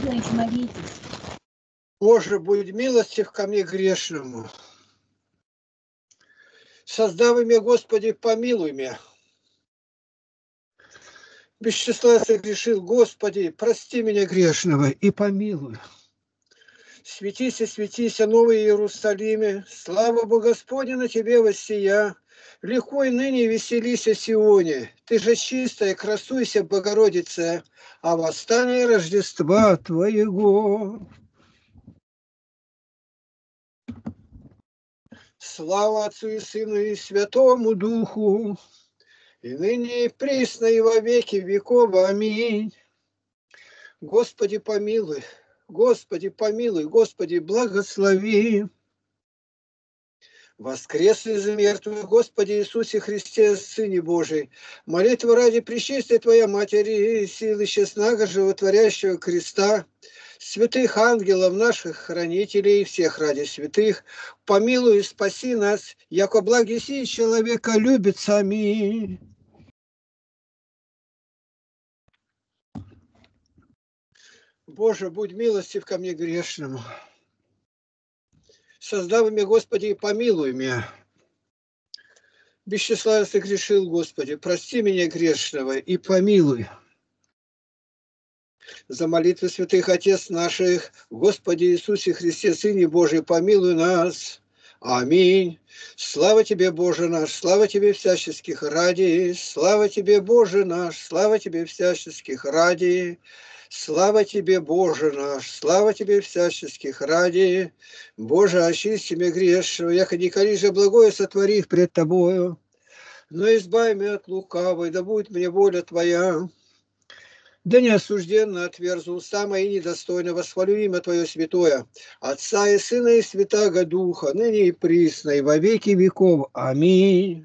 Игоревич, молитесь. Боже, будь милостив ко мне грешному. Создав меня, Господи, помилуй меня. Без числа согрешил, Господи, прости меня грешного и помилуй. Светися, Новый Иерусалиме, слава Богу Господня на тебе воссия. Легко и ныне веселися Сионе, ты же чистая, красуйся, Богородица, а восстание Рождества Твоего. Слава Отцу и Сыну и Святому Духу, и ныне и присно и во веки веков. Аминь. Господи, помилуй, Господи, помилуй, Господи, благослови. Воскрес из мертвых, Господи Иисусе Христе, Сыне Божий, молитва ради пречистой Твоя Матери, силы честного животворящего креста, святых ангелов наших хранителей, всех ради святых, помилуй и спаси нас, яко благи сей человека любит сами. Боже, будь милостив ко мне грешному. Создав меня, Господи, помилуй меня. Без числа согрешил, Господи, прости меня грешного и помилуй. За молитвы святых Отец наших, Господи Иисусе Христе, Сыне Божий, помилуй нас. Аминь. Слава Тебе, Боже наш, слава Тебе всяческих ради, слава Тебе, Боже наш, слава Тебе всяческих ради, слава Тебе, Боже наш, слава Тебе всяческих ради. Боже, очисти меня грешного, яко николи же благое сотворих пред Тобою, но избави меня от лукавой, да будет мне воля Твоя. Да не осужденно отверзу уста мои недостойно, восхвалю имя Твое святое, Отца и Сына и Святаго Духа, ныне и присно, и во веки веков. Аминь.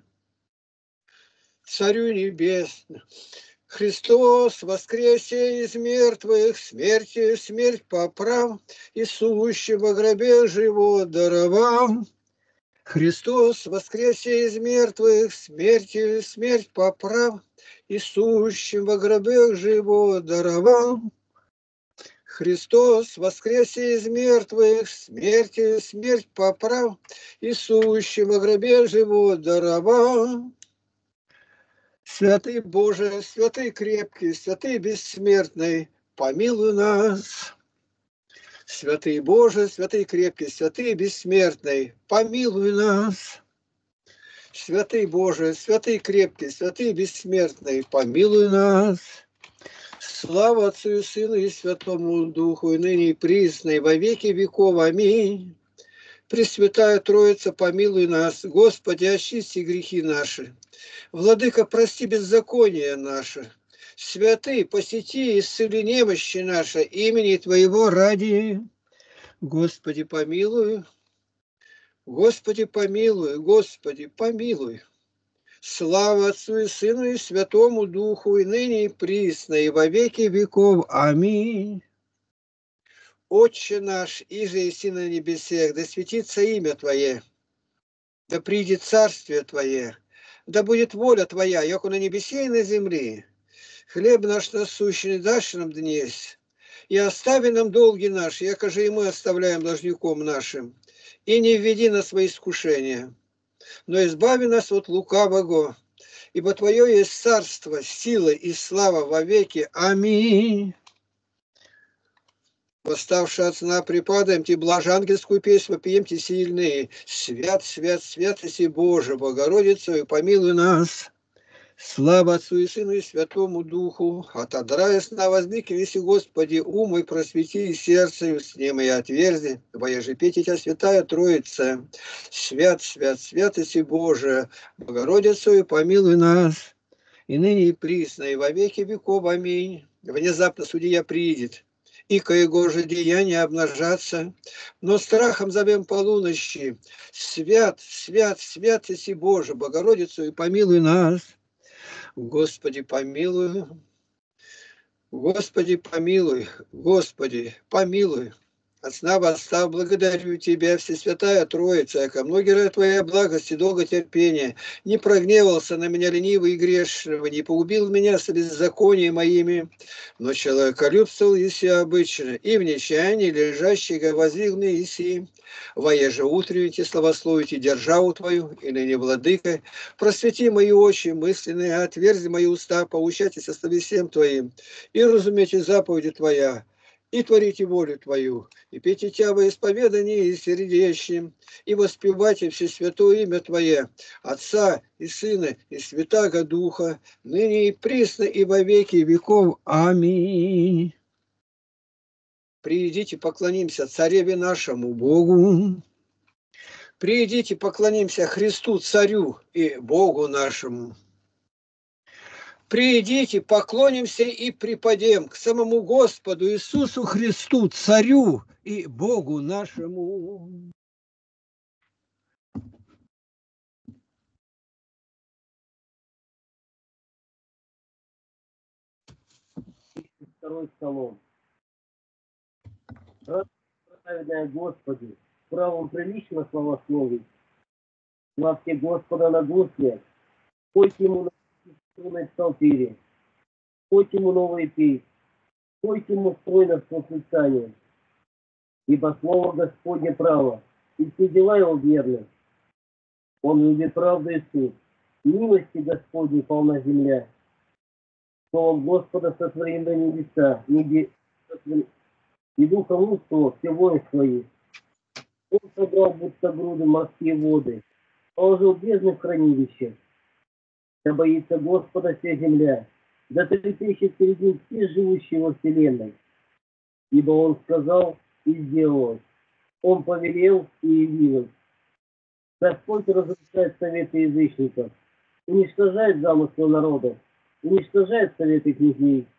Царю небесный, Христос, воскресе из мертвых, смертью смерть поправ, и сущим во гробе живот даровал. Христос, воскресе из мертвых, смертью смерть поправ, и сущим во гробах живот даровал. Христос, воскресе из мертвых, смертью смерть поправ, и сущим во гробе живот даровал. Святый Боже, святый крепкий, святый бессмертный, помилуй нас. Святый Боже, святый крепкий, святый бессмертный, помилуй нас. Святый Боже, святый крепкий, святый бессмертный, помилуй нас. Слава Отцу и Сыну и Святому Духу, и ныне и присно, и во веки веков. Аминь. Пресвятая Троица, помилуй нас. Господи, очисти грехи наши. Владыка, прости беззаконие наше. Святый, посети и исцели немощи наши, имени Твоего ради. Господи, помилуй. Господи, помилуй. Господи, помилуй. Слава Отцу и Сыну и Святому Духу, и ныне и присно, и во веки веков. Аминь. Отче наш, иже еси на небесех, да светится имя Твое, да придет царствие Твое, да будет воля Твоя, яко на небесе и на земле. Хлеб наш насущный дашь нам днесь, и остави нам долги наши, яко же и мы оставляем должником нашим, и не введи нас во искушение, но избави нас от лукавого, ибо Твое есть царство, сила и слава во веки. Аминь. Восставшие от сна припадаем, те блажангельскую песнь вопием, те сильные. Свят, свят, свят, иси Боже, Богородицу, и помилуй нас. Слава Отцу и Сыну и Святому Духу, отодрая сна возник, веси Господи, ум мой просвети и сердце, сне мои отверзи, воеже петь Тебя, Святая Троица. Свят, свят, свят, иси Боже, Богородицу, и помилуй нас. И ныне и присно, и во веки веков. Аминь. Внезапно судья придет, и ко его же деяния обнажаться, но страхом зовем полуночи. Свят, свят, свят, иси Боже, Богородицу, и помилуй нас. Господи, помилуй, Господи, помилуй, Господи, помилуй. От сна восстав, благодарю Тебя, Всесвятая Троица, яко многие Твоя благость и долготерпение. Не прогневался на меня ленивый и грешного, не поубил меня с беззаконием моими, но человеколюбствовал еси обычно, и в нечаянии лежащего воздвигны еси. Воеже утренните, славословите державу Твою, и ныне, владыка, просвети мои очи мысленные, отверзи мои уста, поучайтесь словесем Твоим, и разумейте заповеди Твоя, и творите волю Твою, и пейте Тя во исповедании и сердечным, и воспевайте Всесвятое имя Твое, Отца и Сына и Святаго Духа, ныне и присно и во веки веков. Аминь. Приидите, поклонимся Цареве нашему Богу. Приидите, поклонимся Христу, Царю и Богу нашему. Приидите, поклонимся и припадем к самому Господу Иисусу Христу, Царю и Богу нашему. Второй Псалом. Праведная Господи, правом прилично славословить. Славьте Господа на гусле, пойте Ему на струнной псалтире, пойте Ему новые песни, пойте Ему стройно в восклицании. Ибо слово Господне право, и все дела Его верны. Он любит правду и суд, милости Господней полна земля. Словом Господа сотворены небеса, и духом лучшего все воинства свои. Он собрал будто груды морские воды, положил бездны в хранилище. Да боится Господа вся земля, да трепещет перед ним все живущие во вселенной. Ибо Он сказал и сделал, Он повелел и явилось. Господь разрушает советы язычников, уничтожает замыслы народов, уничтожает советы князей.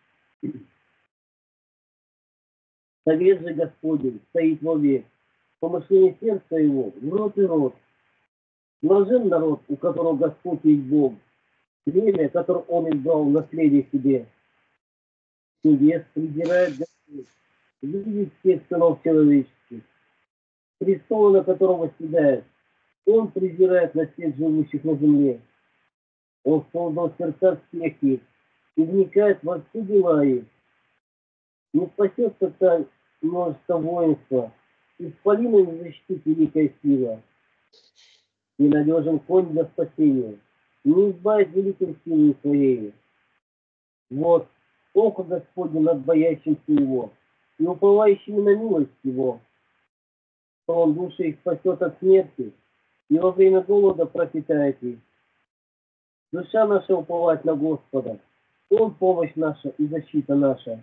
Совет же Господень стоит вовек, помышление сердца его в рот и рот. Блажен народ, у которого Господь есть Бог, время, которое Он избрал в наследие себе. Небес презирает Господь, видит всех сынов человеческих. Престол, на котором восседает, Он презирает на всех живущих на земле. Он создал сердца всех их и вникает во все дела их. Не спасется царь множество воинства, исполина не защитит великая сила. Ненадежен конь для спасения, не избавит великой силой своей. Вот, око Господне над боящимся Его, и уповающими на милость Его. То Он души их спасет от смерти, и во время голода пропитает их. Душа наша уповает на Господа, Он помощь наша и защита наша.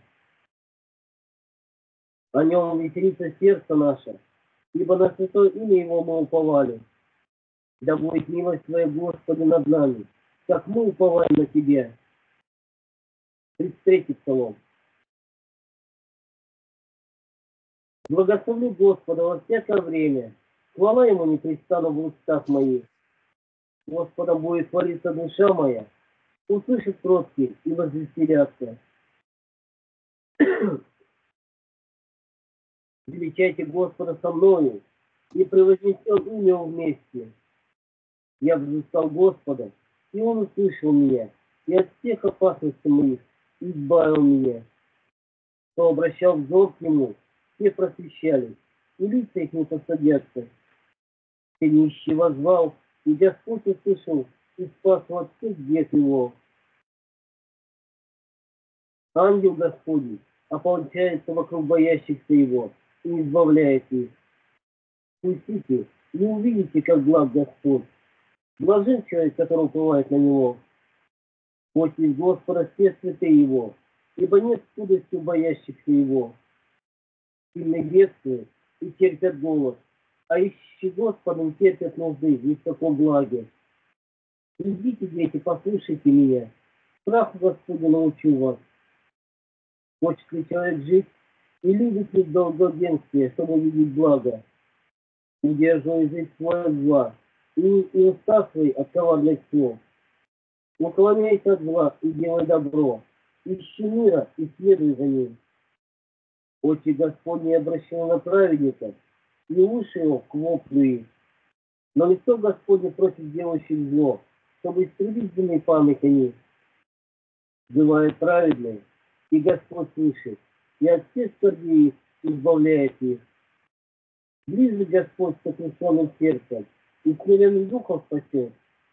О Нем веселится сердце наше, ибо на святое имя Его мы уповали. Да будет милость Твоя, Господи, над нами, как мы уповаем на Тебя. 33-й Псалом. Благословлю Господа во всякое время, хвала Ему непрестанно в устах моих. Господом будет хвалиться душа моя, услышит кроткие и возвеселятся. Величайте Господа со мною, и превознесем имя Его вместе. Я взыскал Господа, и Он услышал меня, и от всех опасностей моих избавил меня. Кто обращал взор к Нему, все просвещались, и лица их не посадятся. Все нищий воззвал, и Господь услышал, и спас его от всех бед его. Ангел Господень ополчается вокруг боящихся Его и избавляет их. Пустите и увидите, как благ Господь. Блажен человек, который уповает на Него. Бойтесь Господа все святые Его, ибо нет скудости у боящихся Его. Сильные бедствуют и терпят голод, а ищущие Господа терпят нужды в таком благе. Идите, дети, послушайте меня. Страху Господу научу вас. Хочет ли человек жить и любит ли долгоденствие, чтобы видеть благо? Удерживай язык свой от зла, и уста свои от коварных слов. Уклоняйся от зла и делай добро. Ищи мира и следуй за ним. Очи Господни обращены на праведника, и уши его к воплю их. Но лицо Господне против делающих зло, чтобы истребить земные память о них. Бывает праведный, и Господь слышит, и от всех скорбей их избавляет их. Близок Господь с сокрушенным сердцем, и смиренным духом спасет.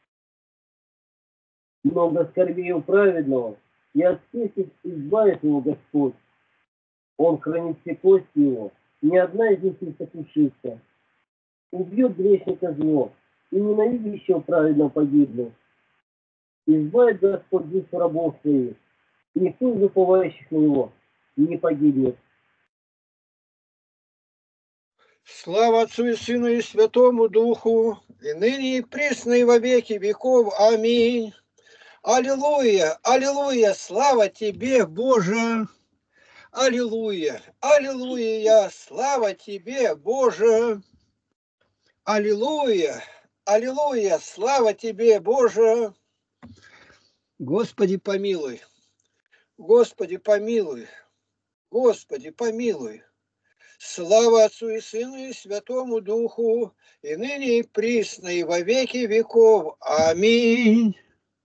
Много скорбей у праведного, и от всех их избавит его Господь. Он хранит все кости его, ни одна из них не сокрушится. Убьет грешника зло, и ненавидящего праведного погибнет. Избавит Господь душу рабов своих, и никто из уповающих на него не погибнет. Слава Отцу и Сыну и Святому Духу, и ныне и присно и во веки веков. Аминь. Аллилуйя, аллилуйя, слава Тебе, Боже. Аллилуйя, аллилуйя, слава Тебе, Боже. Аллилуйя, аллилуйя, слава Тебе, Боже. Господи, помилуй, Господи, помилуй, Господи, помилуй. Слава Отцу и Сыну и Святому Духу, и ныне и присно и во веки веков. Аминь.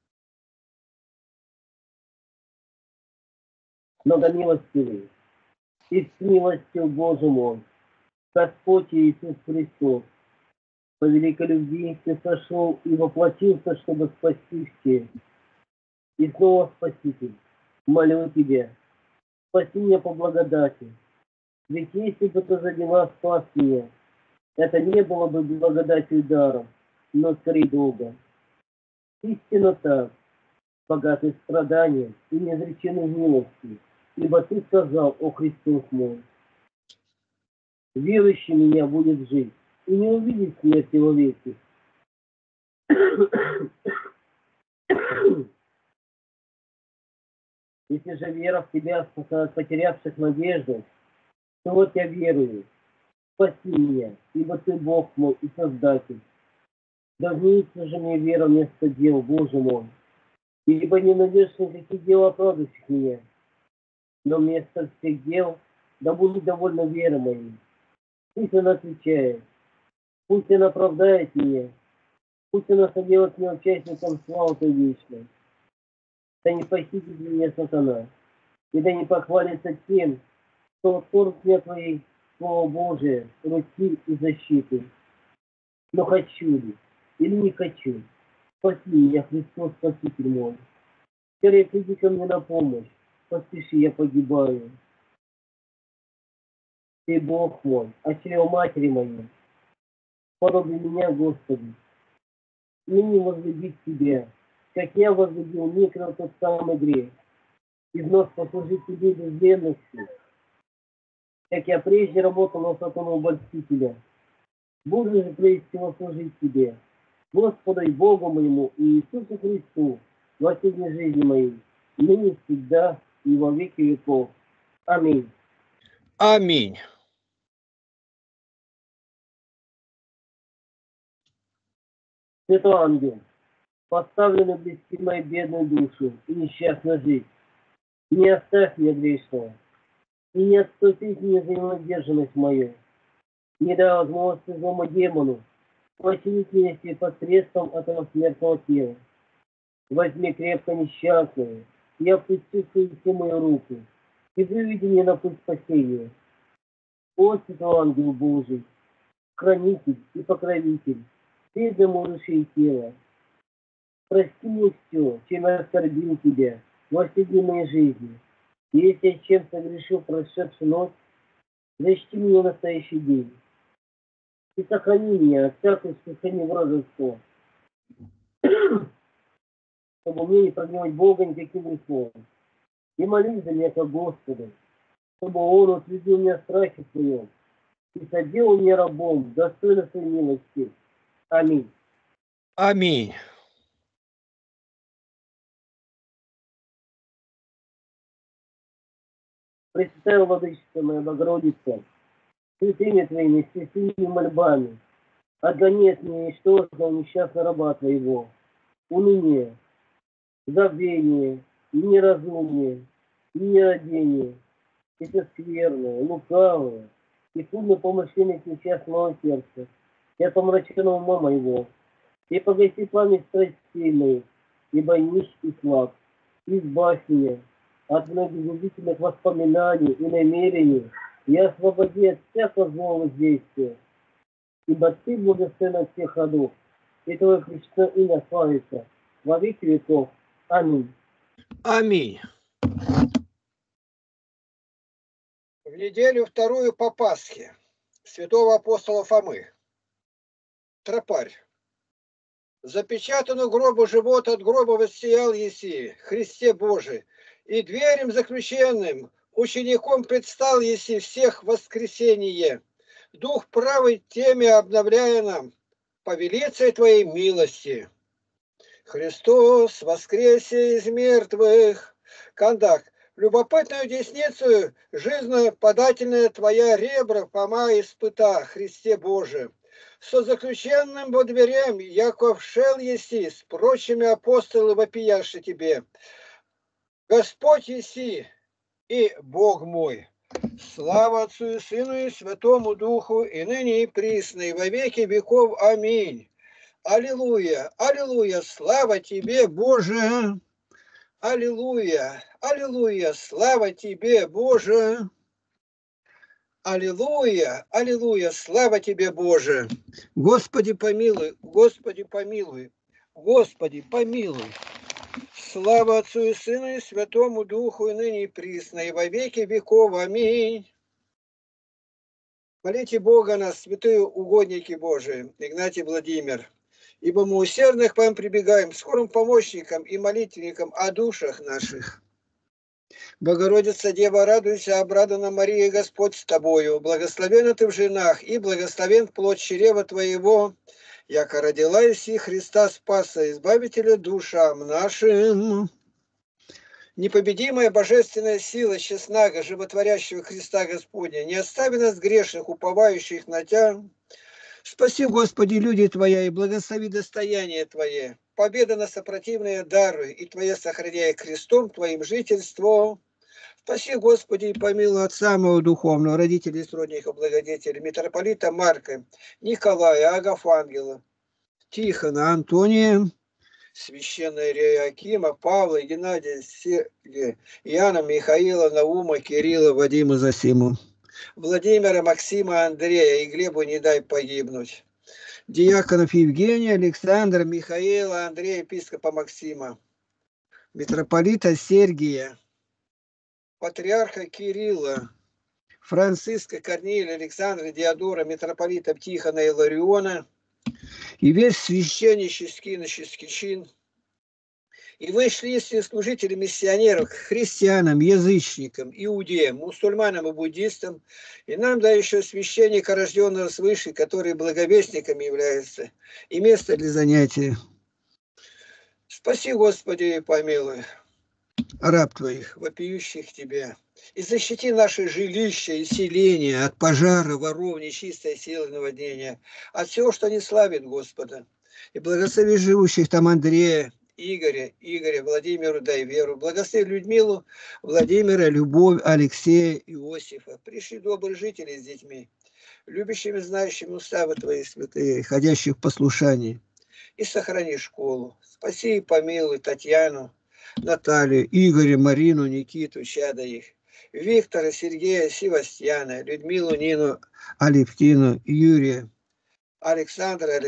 Многомилостивый и с милостью Божий мой, Господь Иисус Христос, по великой любви Ты сошел и воплотился, чтобы спасти всех. И снова, Спаситель, молю Тебя, спаси меня по благодати. Ведь если бы Ты за дела спас меня, это не было бы благодатью и даром, но скорее долгом. Истинно так, богатый страданием и неизреченной милостью, ибо Ты сказал, о Христос мой, верующий меня будет жить и не увидит смерти вовеки. Если же вера в Тебя спасает потерявших надежду, то вот я верую. Спаси меня, ибо Ты Бог мой и Создатель. Да вместится же мне вера вместо дел, Боже мой, ибо не найдешь никаких дел, оправдывающих меня. Но вместо всех дел да будет довольно вера моей. Пусть она отвечает, пусть она оправдает меня, пусть она соделает меня участником славы Твоей вечной. Да не похитит меня сатана, и да не похвалится тем, кто отторг мне Твоей Слово Божие, руки и защиты. Но хочу ли, или не хочу, спаси меня, Христос, Спаситель мой. Скорее приди ко мне на помощь, поспеши, я погибаю. Ты Бог мой, а чрево матери моей, подобие меня, Господи, ныне возлюбить Тебя, как я возлюбил микро тот самый грех, и вновь послужить Тебе без ревности, как я прежде работал на сатану обольстителя. Буду же прежде всего служить Тебе, Господу и Богу моему и Иисусу Христу, во всей дни жизни моей, ныне всегда и во веки веков. Аминь. Аминь. Святой ангел, поставленный близки моей бедной душу и несчастную жизнь, не оставь меня грешного, и не отступить мне за ненадержанность мою, не дай возможности злому демону починить меня себе посредством этого смертного тела. Возьми крепко несчастную, и опусти все мою руку, и выведи меня на путь спасения. О, Святой Ангел Божий, хранитель и покровитель, бедному души и тела, прости мне все, чем я оскорбил Тебя во все дни моей жизни. И если я чем согрешил прошедшую ночь, защити меня в настоящий день. И сохрани меня от всякой искушения вражества, чтобы мне не прогневать Бога никаким грехом. И молись за меня ко Господу, чтобы Он утвердил меня в страхе своем и соделал меня рабом, достойно своей милости. Аминь. Аминь. Пресвятая Владычица моя Богородица, святыми Твоими, святыми мольбами, отгони от меня ничтожного несчастного раба Твоего, уныние, забвение, неразумие, нерадение, это скверное, лукавое, и судно помышление несчастного сердца, и помраченного ума моего, и погаси пламя страстей моих, ибо нищ и слаб, избавь меня от многогубительных воспоминаний и намерений, и освободи от всякого злого воздействия, ибо Ты благословен от всех родов, и Твое пречное имя славится во веки веков. Аминь. Аминь. В неделю вторую по Пасхе святого апостола Фомы. Тропарь. Запечатану гробу живот от гроба воссиял еси, Христе Божий, и дверем заключенным учеником предстал еси всех воскресение. Дух правый теме обновляя нам, по велицей Твоей милости. Христос воскресе из мертвых. Кондак. Любопытную десницу, жизненно подательная Твоя ребра, Фома испыта, Христе Боже. Со заключенным во дверям, Яков шел еси, с прочими апостолы вопияши Тебе. Господь еси и Бог мой. Слава Отцу и Сыну и Святому Духу, и ныне и присно, и во веки веков. Аминь. Аллилуйя, аллилуйя, слава Тебе, Боже! Аллилуйя, аллилуйя, слава Тебе, Боже! Аллилуйя, аллилуйя, слава Тебе, Боже! Господи, помилуй, Господи, помилуй, Господи, помилуй! Слава Отцу и Сыну и Святому Духу, и ныне и присно, и во веки веков. Аминь. Молите Бога нас, святые угодники Божии, Игнатий Владимир, ибо мы усердно к вам прибегаем, скорым помощникам и молитвенникам о душах наших. Богородица Дева, радуйся, обрадована Мария, Господь с тобою, благословена ты в женах, и благословен плод чрева твоего, яко родила иси Христа Спаса, избавителя душам нашим. Непобедимая божественная сила честного, животворящего Христа Господня, не остави нас грешных, уповающих на Тя. Спаси, Господи, люди Твоя, и благослови достояние Твое. Победа на сопротивные дары, и Твое сохраняя крестом Твоим жительство. Спаси, Господи, и помилуй от самого духовного, родителей, сродников, благодетелей, митрополита Марка, Николая, Агафангела, Тихона, Антония, священная Иоакима, Павла, Геннадия, Сергия, Иоанна, Михаила, Наума, Кирилла, Вадима, Засиму, Владимира, Максима, Андрея, и Глебу не дай погибнуть. Диаконов Евгения, Александра, Михаила, Андрея, епископа Максима, митрополита Сергия, патриарха Кирилла, Франциска, Корнилия, Александра, Диодора, митрополита Тихона и Лариона, и весь священнический чин, и вышли если служители миссионеров к христианам, язычникам, иудеям, мусульманам и буддистам, и нам, да еще священника, рожденного свыше, который благовестниками является, и место для занятия. Спаси, Господи, и помилуй раб Твоих, вопиющих Тебе, и защити наши жилища и селения от пожара, воров, нечистой силы наводнения, от всего, что не славит Господа. И благослови живущих там Андрея, Игоря, Владимиру, дай веру. Благослови Людмилу, Владимира, Любовь, Алексея, Иосифа. Пришли добрые жители с детьми, любящими, знающими уставы Твои святые, ходящих в послушании. И сохрани школу. Спаси и помилуй Татьяну, Наталью, Игоря, Марину, Никиту, чада их, Виктора, Сергея, Севастьяна, Людмилу, Нину, Алевтину, Юрия, Александра,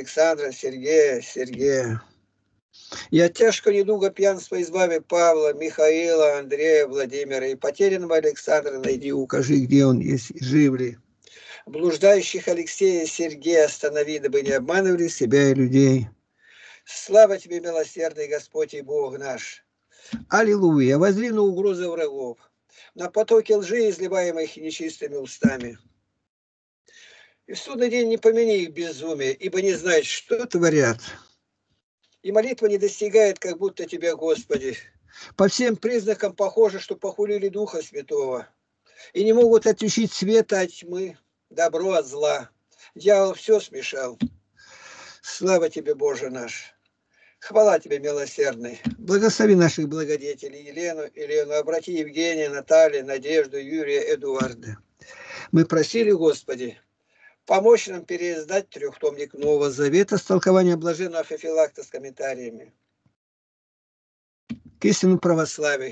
Сергея. И от тяжкого недуга пьянства избави Павла, Михаила, Андрея, Владимира, и потерянного Александра найди, укажи, где он есть, жив ли. Блуждающих Алексея и Сергея останови, дабы не обманывали себя и людей. Слава Тебе, милосердный Господь и Бог наш. Аллилуйя! Возри на угрозы врагов, на потоки лжи, изливаемых нечистыми устами. И в судный день не помяни их безумие, ибо не знают, что творят. И молитва не достигает, как будто Тебя, Господи. По всем признакам похоже, что похулили Духа Святого. И не могут отличить света от тьмы, добро от зла. Дьявол все смешал. Слава Тебе, Боже наш. Хвала тебе, милосердный. Благослови наших благодетелей Елену, обрати Евгения, Наталью, Надежду, Юрия, Эдуарда. Мы просили, Господи, помочь нам переиздать трехтомник Нового Завета с толкованием блаженного Феофилакта с комментариями к истинному православию.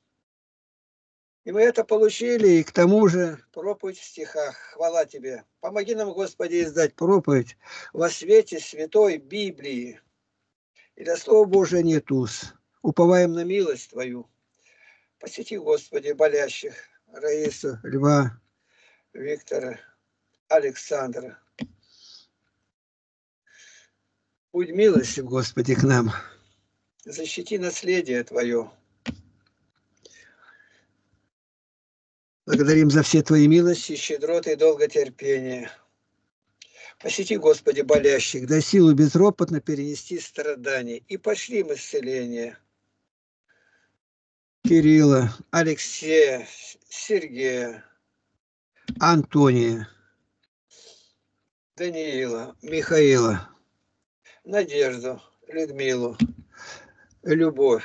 И мы это получили, и к тому же проповедь в стихах. Хвала тебе. Помоги нам, Господи, издать проповедь во свете святой Библии. И для Слова Божия нет уз. Уповаем на милость Твою. Посети, Господи, болящих. Раису, Льва, Виктора, Александра. Будь милостив, Господи, к нам. Защити наследие Твое. Благодарим за все Твои милости, щедроты и долготерпение. Посети, Господи, болящих, дай силу безропотно перенести страдания и пошли им исцеление. Кирилла, Алексея, Сергея, Антония, Даниила, Михаила, Надежду, Людмилу, Любовь,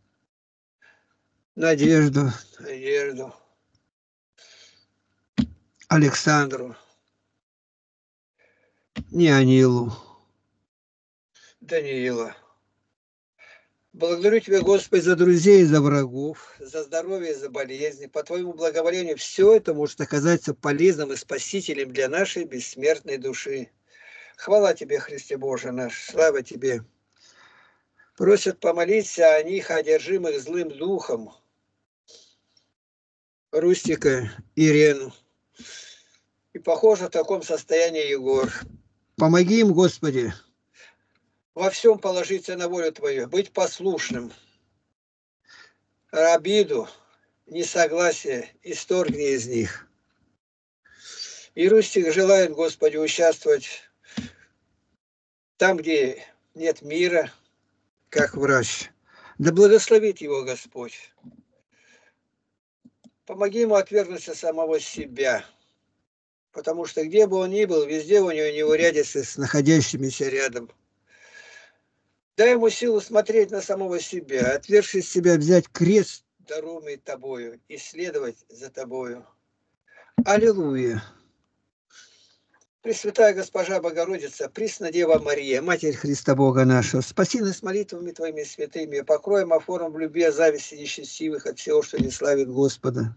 Надежду, Александру, Неонилу, Даниила. Благодарю Тебя, Господи, за друзей и за врагов, за здоровье и за болезни. По Твоему благоволению все это может оказаться полезным и спасителем для нашей бессмертной души. Хвала Тебе, Христе Боже наш, слава Тебе. Просят помолиться о них, одержимых злым духом. Рустика, Ирену. И, похоже, в таком состоянии Егор. Помоги им, Господи, во всем положиться на волю Твою, быть послушным. Обиду, несогласие исторгни из них. И Рустик желает, Господи, участвовать там, где нет мира, как врач. Да благословит его Господь. Помоги ему отвергнуться самого себя. Потому что где бы он ни был, везде у него неурядицы с находящимися рядом. Дай ему силу смотреть на самого себя, отвергшись себя, взять крест, даруемый Тобою, и следовать за Тобою. Аллилуйя! Пресвятая Госпожа Богородица, Пресна Дева Мария, Матерь Христа Бога нашего, спаси нас молитвами Твоими святыми, покроем офором в любви, зависти несчастливых от всего, что не славит Господа.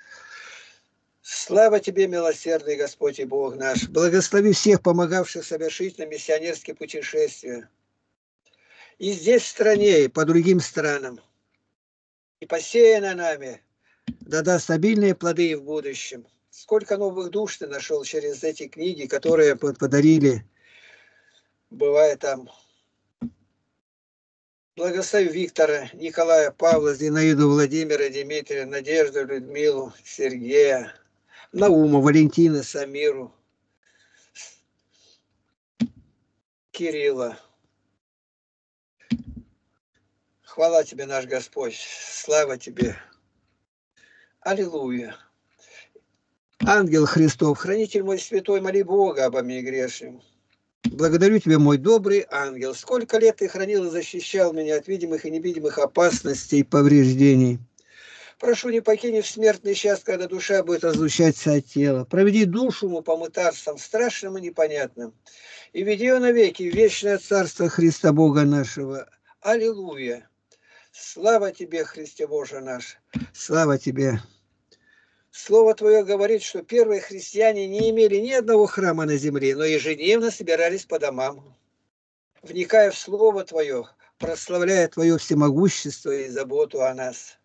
Слава Тебе, милосердный Господь и Бог наш! Благослови всех, помогавших совершить на миссионерские путешествия. И здесь, в стране, и по другим странам. И посеяно нами, да даст обильные плоды и в будущем. Сколько новых душ Ты нашел через эти книги, которые подарили, бывая там. Благослови Виктора, Николая, Павла, Зинаиду, Владимира, Дмитрия, Надежду, Людмилу, Сергея, Наума, Валентина, Самиру, Кирилла. Хвала Тебе, наш Господь, слава Тебе. Аллилуйя. Ангел Христов, хранитель мой святой, моли Бога обо мне грешным. Благодарю Тебя, мой добрый ангел. Сколько лет Ты хранил и защищал меня от видимых и невидимых опасностей и повреждений. Прошу, не покинь в смертный час, когда душа будет разлучаться от тела. Проведи душу му по мытарствам страшным и непонятным. И веди ее навеки в вечное царство Христа Бога нашего. Аллилуйя. Слава Тебе, Христе Боже наш. Слава Тебе. Слово Твое говорит, что первые христиане не имели ни одного храма на земле, но ежедневно собирались по домам. Вникая в Слово Твое, прославляя Твое всемогущество и заботу о нас.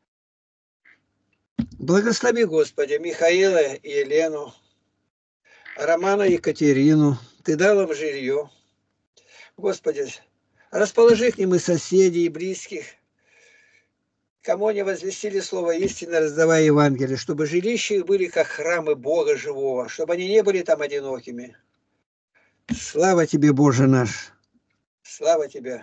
Благослови, Господи, Михаила и Елену, Романа и Екатерину. Ты дал им жилье. Господи, расположи к ним и соседей, и близких, кому они возвестили слово истины, раздавая Евангелие, чтобы жилища их были как храмы Бога живого, чтобы они не были там одинокими. Слава Тебе, Боже наш! Слава Тебе!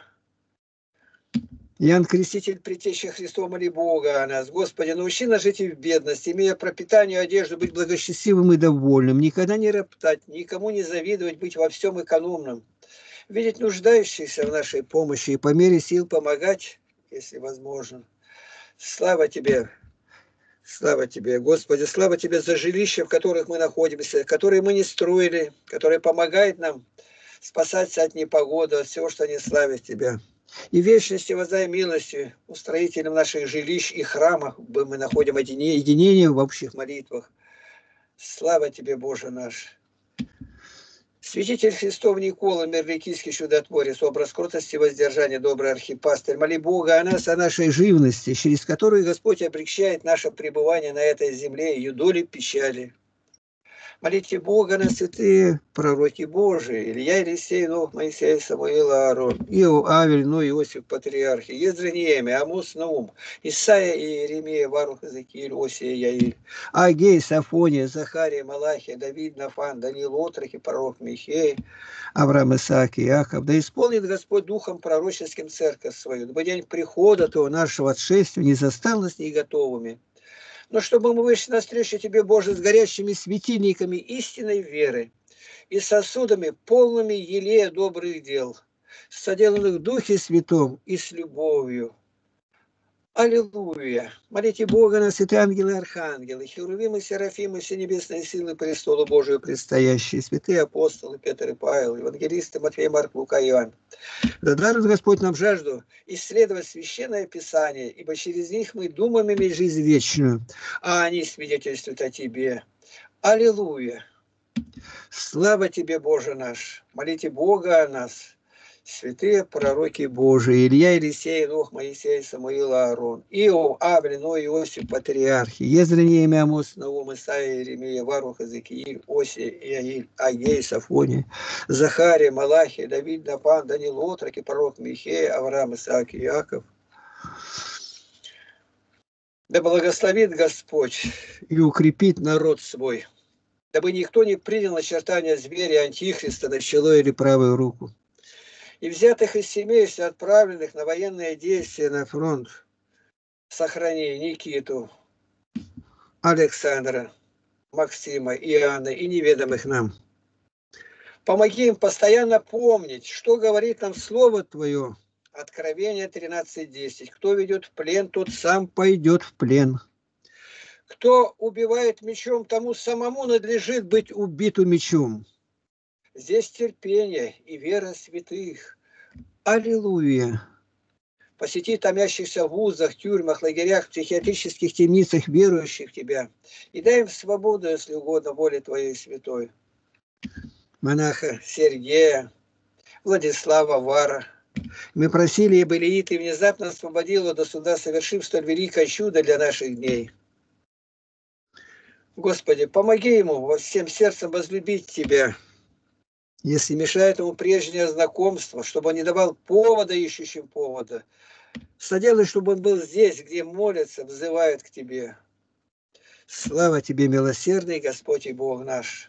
Иоанн Креститель, Предтеча Христова, моли Бога о нас. Господи, научи нас жить и в бедности, имея пропитание и одежду, быть благочестивым и довольным, никогда не роптать, никому не завидовать, быть во всем экономным. видеть нуждающихся в нашей помощи и по мере сил помогать, если возможно. Слава Тебе, Господи, слава Тебе за жилища, в которых мы находимся, которые мы не строили, которые помогают нам спасаться от непогоды, от всего, что не славит Тебя. И вечности, воздай милостью, устроителям наших жилищ и храмах, бы мы находим единение в общих молитвах. Слава Тебе, Боже наш! Святитель Христов Никола, Мирликийский чудотворец, образ кротости, воздержания, добрый архипастырь, моли Бога о нас, о нашей живности, через которую Господь облегчает наше пребывание на этой земле, ее доли печали. Молите Бога на святые пророки Божии, Илья, Елисей, Нох, Моисей, Самуил, Аарон, Иов, Авель, Ной, Иосиф, Патриархи, Ездра, Неемия, Амос, Наум, Исаия, Иеремия, Варух, Иезекииль, Осия, Яиль, Агей, Сафония, Захария, Малахия, Давид, Нафан, Даниил, Отрохи, пророк Михей, Авраам, Исаак, Иаков. Да исполнит Господь духом пророческим церковь свою, дабы день прихода того нашего отшествия не застал нас не готовыми. Но чтобы мы вышли навстречу Тебе, Боже, с горящими светильниками истинной веры и сосудами, полными елея добрых дел, соделанных в Духе Святом и с любовью. Аллилуйя! Молите Бога на святые ангелы и архангелы, херувимы, серафимы, все небесные силы престолу Божию предстоящие, святые апостолы Петр и Павел, евангелисты Матфей, Марк, Лука и Иоанн. Да дарует Господь нам жажду исследовать Священное Писание, ибо через них мы думаем иметь жизнь вечную, а они свидетельствуют о Тебе. Аллилуйя! Слава Тебе, Боже наш! Молите Бога о нас. Святые пророки Божии, Илья, Елисей, Нох, Моисей, Самуил, Аарон, Иов, Авель, Ной, Иосиф, Патриархи, Ездра, Неемия, Амос, Наум, Исаия, Иеремия, Варух, Иезекииль, Осия, Иаиль, Агей, Сафония, Захария, Малахия, Давид, Нафан, Даниил, Отроки, пророк Михей, Авраам, Исаак, Иаков. Да благословит Господь и укрепит народ свой, дабы никто не принял начертания зверя Антихриста на чело или правую руку. И взятых из семейств, отправленных на военные действия на фронт, сохрани Никиту, Александра, Максима, Иоанна и неведомых нам. Помоги им постоянно помнить, что говорит нам Слово Твое. Откровение 13:10. Кто ведет в плен, тот сам пойдет в плен. Кто убивает мечом, тому самому надлежит быть убиту мечом. Здесь терпение и вера святых. Аллилуйя! Посети томящихся в вузах, тюрьмах, лагерях, психиатрических темницах верующих в Тебя. И дай им свободу, если угодно, воле Твоей святой. Монаха Сергея, Владислава Вара. Мы просили, и были, и Ты внезапно освободил его до суда, совершив столь великое чудо для наших дней. Господи, помоги ему во всем сердцем возлюбить Тебя. Если мешает ему прежнее знакомство, чтобы он не давал повода ищущим повода, соделай, чтобы он был здесь, где молятся, взывают к Тебе. Слава Тебе, милосердный Господь и Бог наш.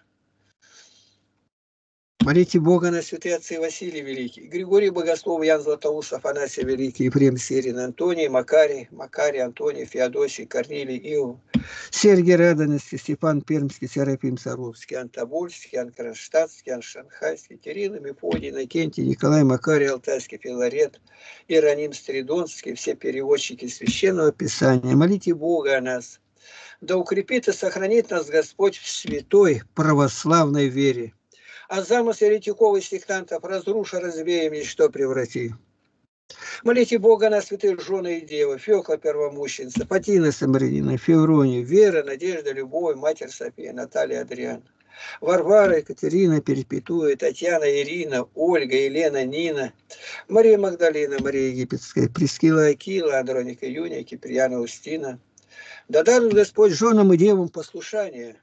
Молите Бога на святые отцы Василий Великий, Григорий Богослов, Ян Златоуст, Афанасий Великий, Ефрем Сирин, Антоний, Макарий, Антоний, Феодосий, Корнилий, Иов, Сергий Радонежский, Степан Пермский, Серафим Саровский, Антабольский, Кронштадтский, Шанхайский, Кирилл, Мефодий, Иннокентий, Николай, Макарий, Алтайский, Филарет, Иероним Стридонский, все переводчики Священного Писания. Молите Бога о нас. Да укрепит и сохранит нас Господь в святой православной вере. А замысел еретиков и сектантов разруши, развеем, ничто преврати. Молите Бога на святых жены и девы, Феокла Первомущенца, Фатина Самарянина, Февронию, Вера, Надежда, Любовь, Матерь София, Наталья, Адриан, Варвара, Екатерина, Перепетуя, Татьяна, Ирина, Ольга, Елена, Нина, Мария Магдалина, Мария Египетская, Прескила, Акила, Андроника, Юния, Киприяна, Устина. Да дарует Господь женам и девам послушание,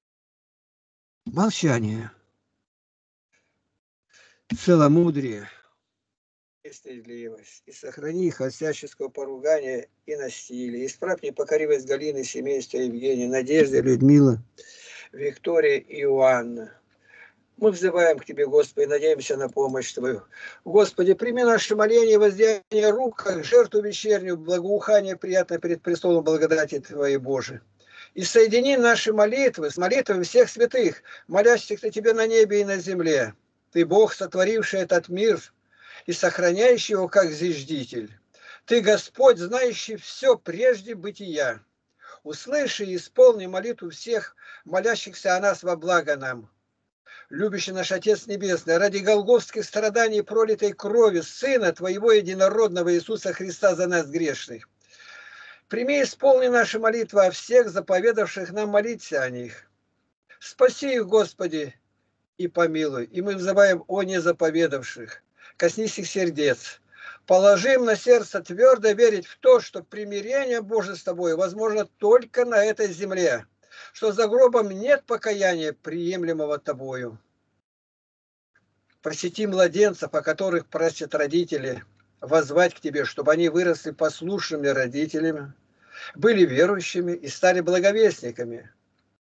молчание, целомудрие и стыдливость, и сохрани их от всяческого поругания и насилия. Исправь непокоривость Галины, семейства Евгения, Надежды, Людмила, Виктория и Иоанна. Мы взываем к Тебе, Господи, и надеемся на помощь Твою. Господи, прими наше моление и воздаяние рук, как жертву вечернюю, благоухание приятное перед престолом благодати Твоей, Божией. И соедини наши молитвы с молитвами всех святых, молящихся Тебе на небе и на земле. Ты Бог, сотворивший этот мир и сохраняющий его как зиждитель. Ты Господь, знающий все прежде бытия. Услыши и исполни молитву всех, молящихся о нас во благо нам. Любящий наш Отец Небесный, ради голгофских страданий и пролитой крови Сына Твоего Единородного Иисуса Христа за нас грешных, прими и исполни наши молитвы о всех, заповедавших нам молиться о них. Спаси их, Господи, и помилуй. И мы взываем о незаповедавших. Коснись их сердец. Положи им на сердце твердо верить в то, что примирение Божие с Тобой возможно только на этой земле, что за гробом нет покаяния, приемлемого Тобою. Посети младенцев, о которых просят родители, воззвать к Тебе, чтобы они выросли послушными родителями, были верующими и стали благовестниками.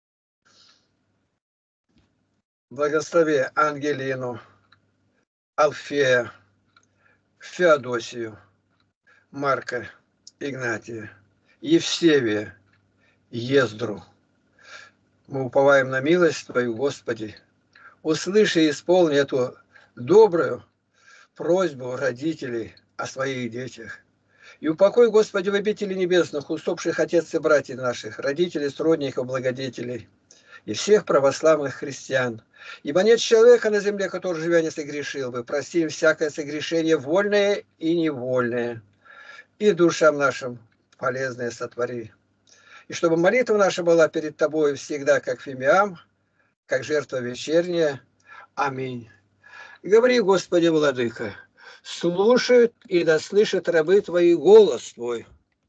Благослови Ангелину, Алфея, Феодосию, Марка, Игнатия, Евсевия, Ездру. Мы уповаем на милость Твою, Господи. Услыши и исполни эту добрую просьбу родителей о своих детях. И упокой, Господи, в обители небесных, усопших отец и братьев наших, родителей, сродников, благодетелей и всех православных христиан. Ибо нет человека на земле, который, живя, не согрешил бы. Прости им всякое согрешение, вольное и невольное. И душам нашим полезное сотвори. И чтобы молитва наша была перед Тобой всегда, как фимиам, как жертва вечерняя. Аминь. Говори, Господи, Владыка, слушают и да слышат рабы Твои голос Твой.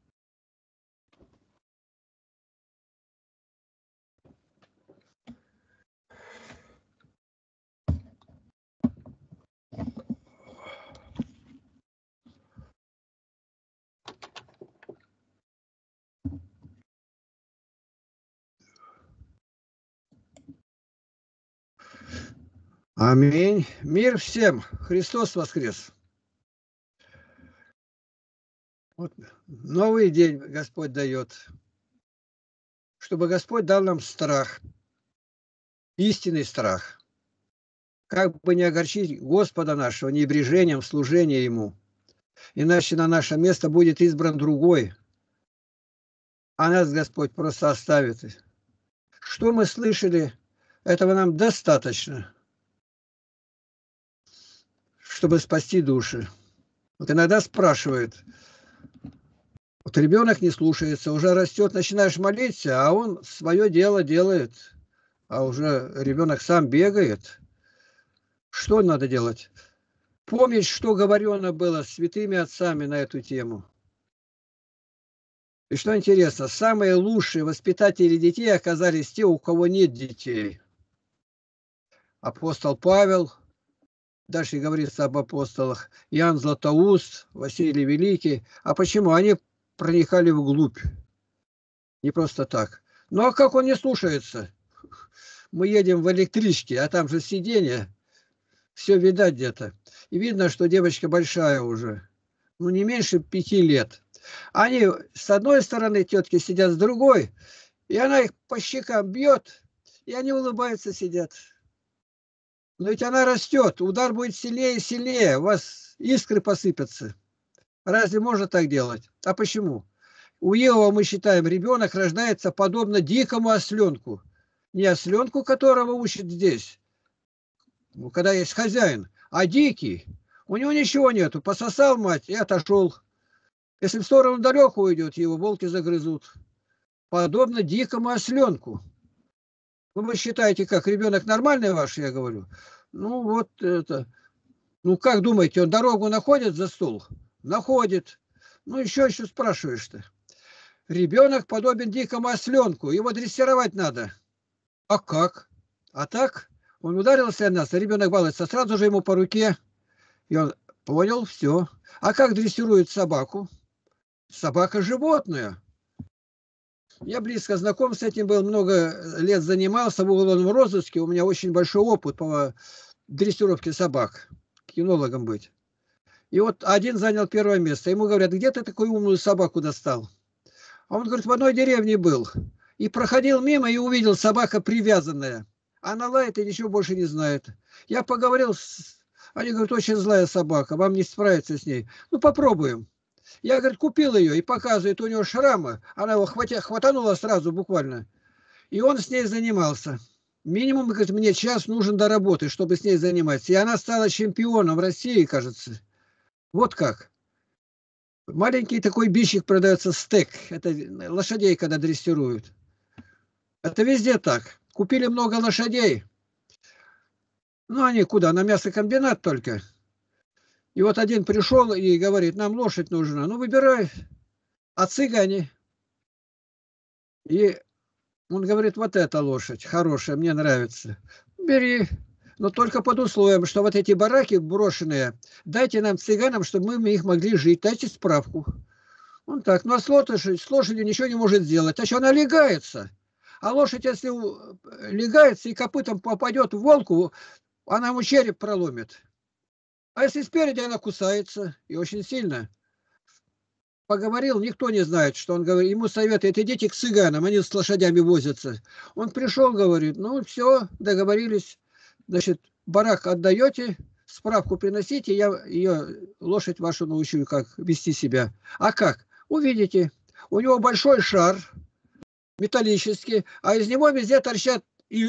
Аминь. Мир всем. Христос воскрес. Вот новый день Господь дает, чтобы Господь дал нам страх, истинный страх. Как бы не огорчить Господа нашего небрежением служения Ему, иначе на наше место будет избран другой, а нас Господь просто оставит. Что мы слышали, этого нам достаточно, чтобы спасти души. Вот иногда спрашивают, вот ребенок не слушается, уже растет, начинаешь молиться, а он свое дело делает, а уже ребенок сам бегает. Что надо делать? Помнить, что говорено было святыми отцами на эту тему. И что интересно, самые лучшие воспитатели детей оказались те, у кого нет детей. Апостол Павел, дальше говорится об апостолах, Иоанн Златоуст, Василий Великий. А почему? Они проникали вглубь. Не просто так. Ну а как он не слушается? Мы едем в электричке, а там же сиденье. Все видать где-то. И видно, что девочка большая уже. Ну не меньше 5 лет. Они с одной стороны, тетки сидят с другой. И она их по щекам бьет. И они улыбаются, сидят. Но ведь она растет. Удар будет сильнее и сильнее. У вас искры посыпятся. Разве можно так делать? А почему? У Иова, мы считаем, ребенок рождается подобно дикому осленку. Не осленку, которого учат здесь, когда есть хозяин, а дикий. У него ничего нету. Пососал мать и отошел. Если в сторону далеко уйдет, его волки загрызут. Подобно дикому осленку. Вы считаете, как ребенок нормальный ваш, я говорю? Ну вот это. Ну как думаете, он дорогу находит за стол? Находит. Ну еще спрашиваешь-то. Ребенок подобен дикому осленку. Его дрессировать надо. А как? А так? Он ударился о нас, а ребенок балуется, сразу же ему по руке. И он понял, все. А как дрессируют собаку? Собака животное. Я близко знаком с этим был, много лет занимался в уголовном розыске. У меня очень большой опыт по дрессировке собак. Кинологом быть. И вот один занял первое место. Ему говорят, где ты такую умную собаку достал? А он говорит, в одной деревне был. И проходил мимо и увидел собака привязанная. Она лает и ничего больше не знает. Я поговорил с... Они говорят, очень злая собака, вам не справиться с ней. Ну, попробуем. Я, говорит, купил ее и показывает, у него шрамы. Она его хватанула сразу буквально. И он с ней занимался. Минимум, говорит, мне час нужен до работы, чтобы с ней заниматься. И она стала чемпионом России, кажется. Вот как. Маленький такой бичик продается, стек. Это лошадей, когда дрессируют. Это везде так. Купили много лошадей. Ну, они куда? На мясокомбинат только. И вот один пришел и говорит, нам лошадь нужна. Ну, выбирай. А цыгане? И он говорит, вот эта лошадь хорошая, мне нравится. Бери. Но только под условием, что вот эти бараки брошенные, дайте нам цыганам, чтобы мы их могли жить. Дайте справку. Он так, ну а с лошадью ничего не может сделать. Значит, она легается. А лошадь, если легается и копытом попадет в волку, она ему череп проломит. А если спереди, она кусается. И очень сильно. Поговорил, никто не знает, что он говорит. Ему советует, идите к цыганам, они с лошадями возятся. Он пришел, говорит, ну все, договорились. Значит, барак отдаете, справку приносите, я ее, лошадь вашу научу, как вести себя. А как? Увидите. У него большой шар, металлический, а из него везде торчат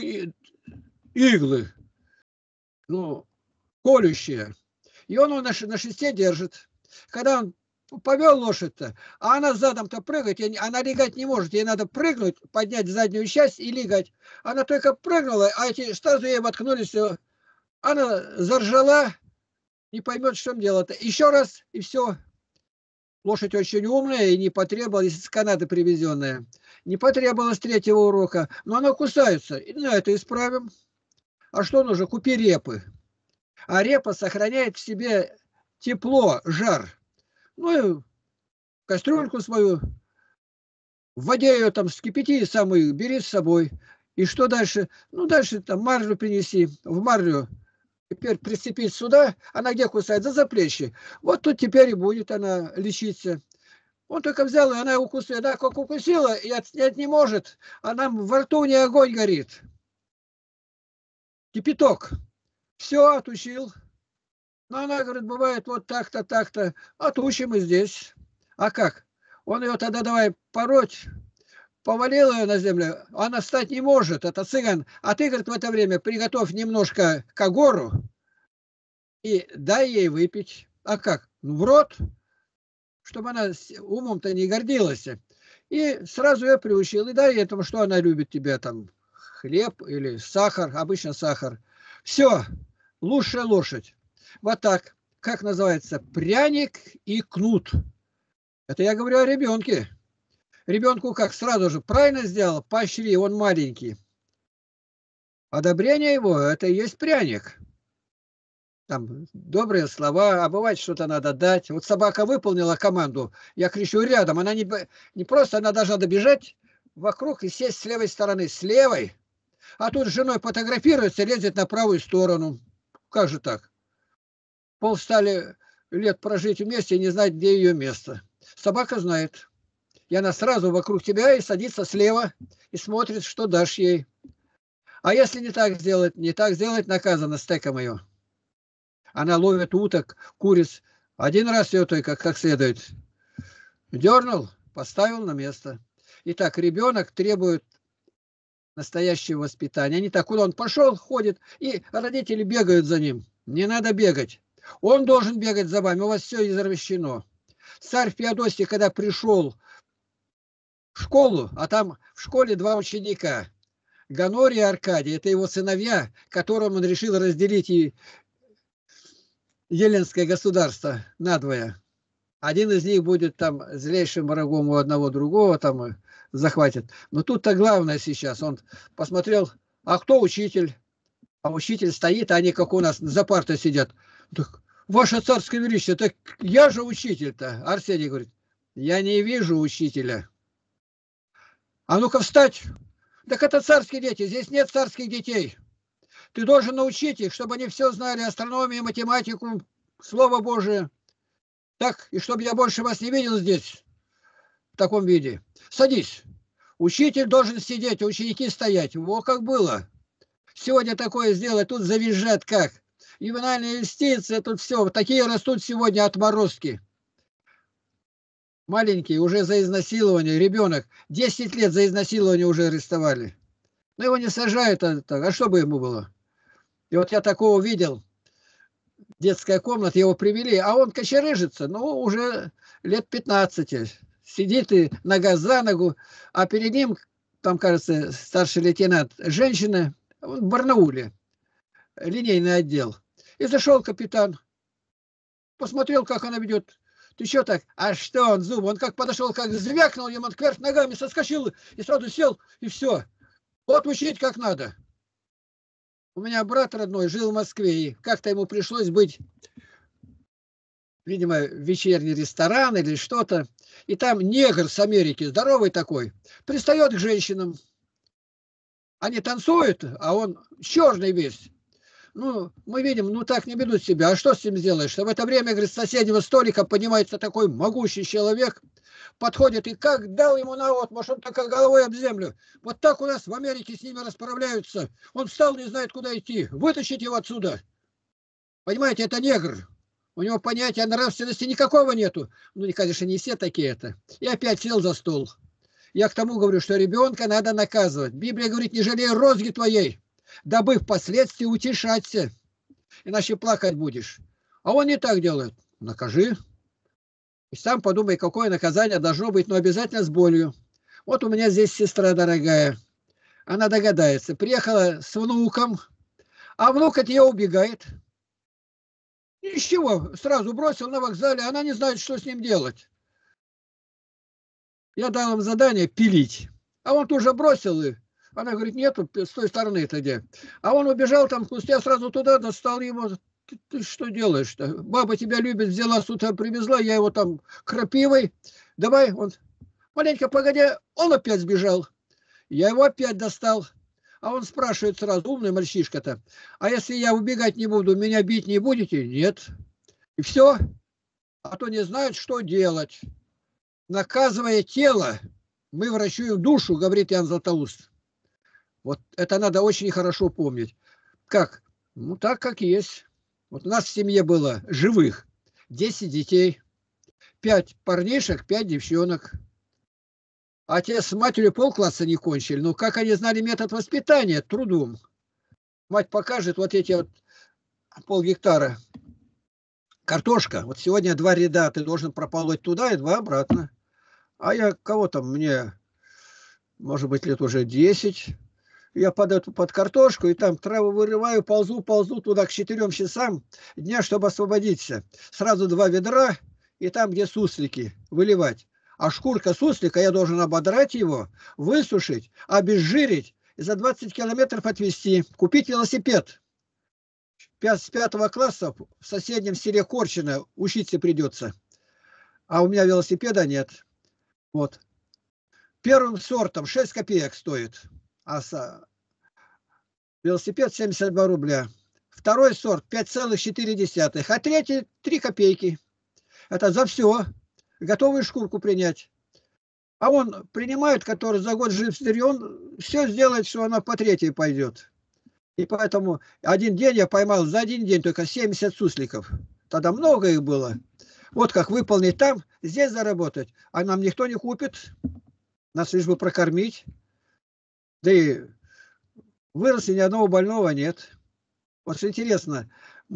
иглы, ну, колющие. И он его на шесте держит. Когда он повел лошадь-то, а она задом-то прыгать, она легать не может, ей надо прыгнуть, поднять заднюю часть и легать. Она только прыгнула, а эти сразу ей воткнулись, все. Она заржала, не поймет, что дело-то. Еще раз, и все. Лошадь очень умная и не потребовалась, из Канады привезенная. Не потребовалось третьего урока, но она кусается. И на это исправим. А что нужно? Купи репы. А репа сохраняет в себе тепло, жар. Ну и кастрюльку свою, в воде ее там вскипяти самую, бери с собой. И что дальше? Ну, дальше там марлю принеси, в марлю. Теперь прицепить сюда, она где кусает? За плечи. Вот тут теперь и будет она лечиться. Он только взял, и она укусила. Она как укусила, и отснять не может. А нам во рту не огонь горит. Кипяток. Все, отучил. Но она говорит, бывает вот так-то, так-то. Отучим и здесь. А как? Он ее тогда давай пороть. Повалил ее на землю. Она встать не может. Это цыган. А ты, говорит, в это время приготовь немножко когору и дай ей выпить. А как? Ну, в рот, чтобы она умом-то не гордилась. И сразу ее приучил. И дай ей, потому что она любит тебя там хлеб или сахар. Обычно сахар. Все. Лучшая лошадь. Вот так. Как называется? Пряник и кнут. Это я говорю о ребенке. Ребенку как сразу же правильно сделал, поощри, он маленький. Одобрение его, это и есть пряник. Там добрые слова, а бывает что-то надо дать. Вот собака выполнила команду, я кричу рядом, она не просто, она должна добежать вокруг и сесть с левой стороны, с левой. А тут с женой фотографируется, лезет на правую сторону. Как же так? Полстали лет прожить вместе и не знать, где ее место. Собака знает. И она сразу вокруг тебя и садится слева и смотрит, что дашь ей. А если не так сделать, наказано стеком ее. Она ловит уток, куриц. Один раз ее только как следует дернул, поставил на место. Итак, ребенок требует настоящего воспитания. Не так, куда он пошел, ходит, и родители бегают за ним. Не надо бегать. Он должен бегать за вами, у вас все извращено. Царь Феодосий, когда пришел в школу, а там в школе два ученика, Ганорий и Аркадий, это его сыновья, которым он решил разделить и Еленское государство надвое. Один из них будет там злейшим врагом у одного другого, там захватит. Но тут-то главное сейчас, он посмотрел, а кто учитель? А учитель стоит, а они как у нас за партой сидят. Так, ваше царское величество, так я же учитель-то. Арсений говорит, я не вижу учителя. А ну-ка встать. Так это царские дети, здесь нет царских детей. Ты должен научить их, чтобы они все знали, астрономию, математику, Слово Божие. Так, и чтобы я больше вас не видел здесь, в таком виде. Садись. Учитель должен сидеть, а ученики стоять. Во как было. Сегодня такое сделать, тут завизжат как. Ювенальная юстиция, тут все. Вот такие растут сегодня отморозки. Маленький, уже за изнасилование, ребенок. 10 лет за изнасилование уже арестовали. Но его не сажают, а что бы ему было? И вот я такого видел. Детская комната, его привели, а он кочерыжится, ну, уже лет 15. Сидит и нога за ногу, а перед ним, там, кажется, старший лейтенант, женщина, в Барнауле, линейный отдел. И зашел капитан, посмотрел, как она ведет. Ты что так? А что он, зубы? Он как подошел, как звякнул, ему кверх ногами соскочил и сразу сел, и все. Вот учить как надо. У меня брат родной жил в Москве, и как-то ему пришлось быть, видимо, вечерний ресторан или что-то. И там негр с Америки, здоровый такой, пристает к женщинам. Они танцуют, а он черный весь. Ну, мы видим, ну так не ведут себя. А что с ним сделаешь? В это время, говорит, с соседнего столика поднимается такой могущий человек, подходит и как дал ему наотмашь, он так головой об землю. Вот так у нас в Америке с ними расправляются. Он встал, не знает, куда идти. Вытащить его отсюда. Понимаете, это негр. У него понятия нравственности никакого нету. Ну, конечно, не все такие это. И опять сел за стол. Я к тому говорю, что ребенка надо наказывать. Библия говорит, не жалей розги твоей, дабы впоследствии утешаться, иначе плакать будешь. А он не так делает. Накажи. И сам подумай, какое наказание должно быть, но обязательно с болью. Вот у меня здесь сестра дорогая. Она догадается. Приехала с внуком, а внук от нее убегает. Ничего, сразу бросил на вокзале, она не знает, что с ним делать. Я дал им задание пилить. А он тоже бросил их. Она говорит, нету, с той стороны-то где. А он убежал там в кусте, я сразу туда достал его. Ты что делаешь-то? Баба тебя любит, взяла с утра, привезла, я его там крапивой. Давай, он маленько погодя, он опять сбежал. Я его опять достал. А он спрашивает сразу, умный мальчишка-то, а если я убегать не буду, меня бить не будете? Нет. И все. А то не знают, что делать. Наказывая тело, мы врачуем душу, говорит Иоанн Златоуст. Вот это надо очень хорошо помнить. Как? Ну, так, как есть. Вот у нас в семье было живых 10 детей, 5 парнишек, 5 девчонок. Отец с матерью полкласса не кончили. Ну, как они знали метод воспитания? Трудом. Мать покажет вот эти вот полгектара. Картошка. Вот сегодня 2 ряда ты должен прополоть туда и 2 обратно. А я кого там, мне, может быть, лет уже 10. Я под картошку и там траву вырываю, ползу туда к 4 часам дня, чтобы освободиться. Сразу 2 ведра и там, где суслики, выливать. А шкурка суслика, я должен ободрать его, высушить, обезжирить и за 20 километров отвезти. Купить велосипед. С 5 класса в соседнем селе Корчино учиться придется. А у меня велосипеда нет. Вот. Первым сортом 6 копеек стоит. А велосипед 72 рубля. Второй сорт 5,4. А третий 3 копейки. Это за все. Готовую шкурку принять. А он принимает, который за год жив в стырье, он все сделает, что она по третьей пойдет. И поэтому один день я поймал, за один день только 70 сусликов. Тогда много их было. Вот как выполнить там, здесь заработать. А нам никто не купит. Нас лишь бы прокормить. Да и выросли, ни одного больного нет. Вот что интересно,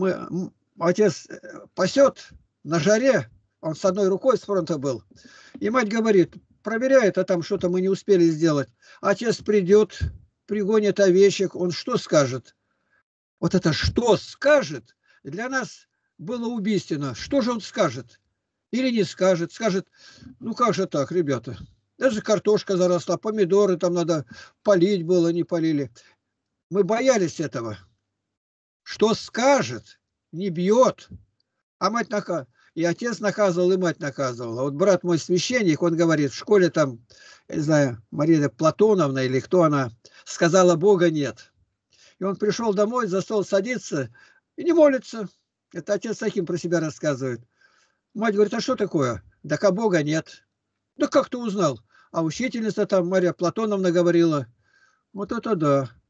отец пасет на жаре, он с одной рукой с фронта был, и мать говорит, проверяет, а там что-то мы не успели сделать. Отец придет, пригонит овечек, он что скажет? Вот это что скажет для нас было убийственно. Что же он скажет? Или не скажет? Скажет, ну как же так, ребята? Даже картошка заросла, помидоры там надо полить было, не полили. Мы боялись этого. Что скажет? Не бьет. А мать наказывала. И отец наказывал, и мать наказывала. Вот брат мой священник, он говорит, в школе там, я не знаю, Мария Платоновна или кто она, сказала, Бога нет. И он пришел домой, за стол садится и не молится. Это отец таким про себя рассказывает. Мать говорит, а что такое? Да а Бога нет. Да как ты узнал? А учительница там, Мария Платоновна, говорила, вот это да.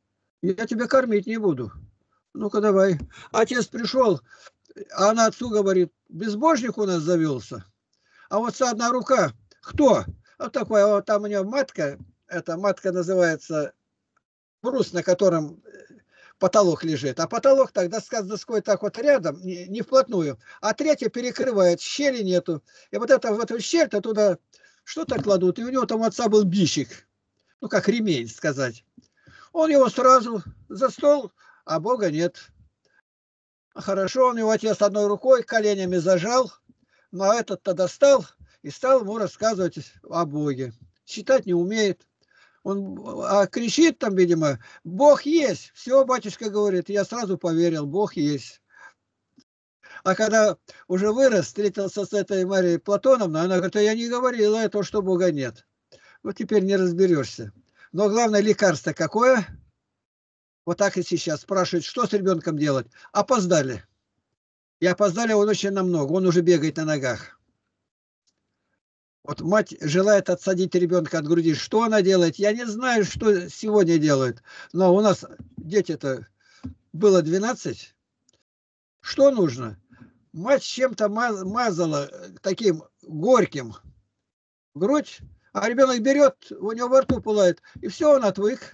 я тебя кормить не буду. Ну-ка давай. Отец пришел, а она отцу говорит, безбожник у нас завелся. А вот одна рука, кто? Вот такой, вот там у нее матка, эта матка называется брус, на котором потолок лежит. А потолок тогда с доской так вот рядом, не вплотную, а третья перекрывает, щели нету. И вот это в эту щель-то туда что-то кладут, и у него там у отца был бищик, ну как ремень сказать. Он его сразу за стол, а Бога нет. Хорошо, он его отец одной рукой коленями зажал, но этот-то достал и стал ему рассказывать о Боге. Читать не умеет. Он кричит там, видимо, Бог есть. Все, батюшка говорит, я сразу поверил, Бог есть. А когда уже вырос, встретился с этой Марией Платоновной, она говорит, я не говорила этого, что Бога нет. Вот теперь не разберешься. Но главное лекарство какое? Вот так и сейчас спрашивают, что с ребенком делать? Опоздали. И опоздали он очень намного, он уже бегает на ногах. Вот мать желает отсадить ребенка от груди. Что она делает? Я не знаю, что сегодня делают. Но у нас дети-то было 12. Что нужно? Мать чем-то мазала таким горьким грудь, а ребенок берет, у него во рту пылает, и все, он отвык.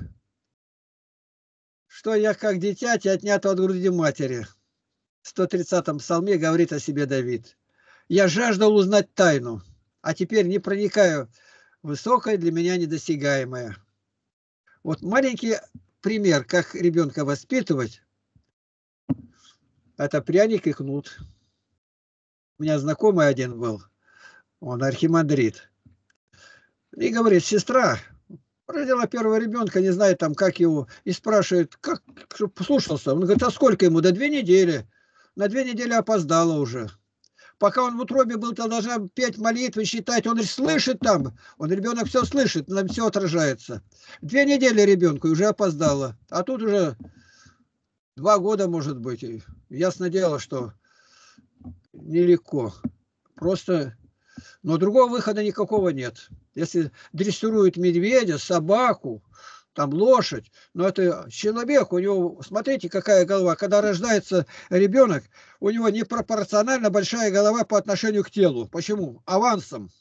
Что я как дитяти отнято от груди матери. В 130-м псалме говорит о себе Давид. Я жаждал узнать тайну, а теперь не проникаю в высокое, для меня недосягаемое. Вот маленький пример, как ребенка воспитывать, это пряник и кнут. У меня знакомый один был, он архимандрит. И говорит, сестра родила первого ребенка, не знает там, как его, и спрашивает, как, чтобы послушался. Он говорит, а сколько ему? До 2 недели. На 2 недели опоздала уже. Пока он в утробе был, то должна петь молитвы, считать. Он слышит там, он ребенок все слышит, нам все отражается. 2 недели ребенку и уже опоздала. А тут уже 2 года, может быть. И ясно дело, что нелегко. Просто, но другого выхода никакого нет. Если дрессируют медведя, собаку, там лошадь, но это человек, у него, смотрите, какая голова. Когда рождается ребенок, у него непропорционально большая голова по отношению к телу. Почему? Авансом.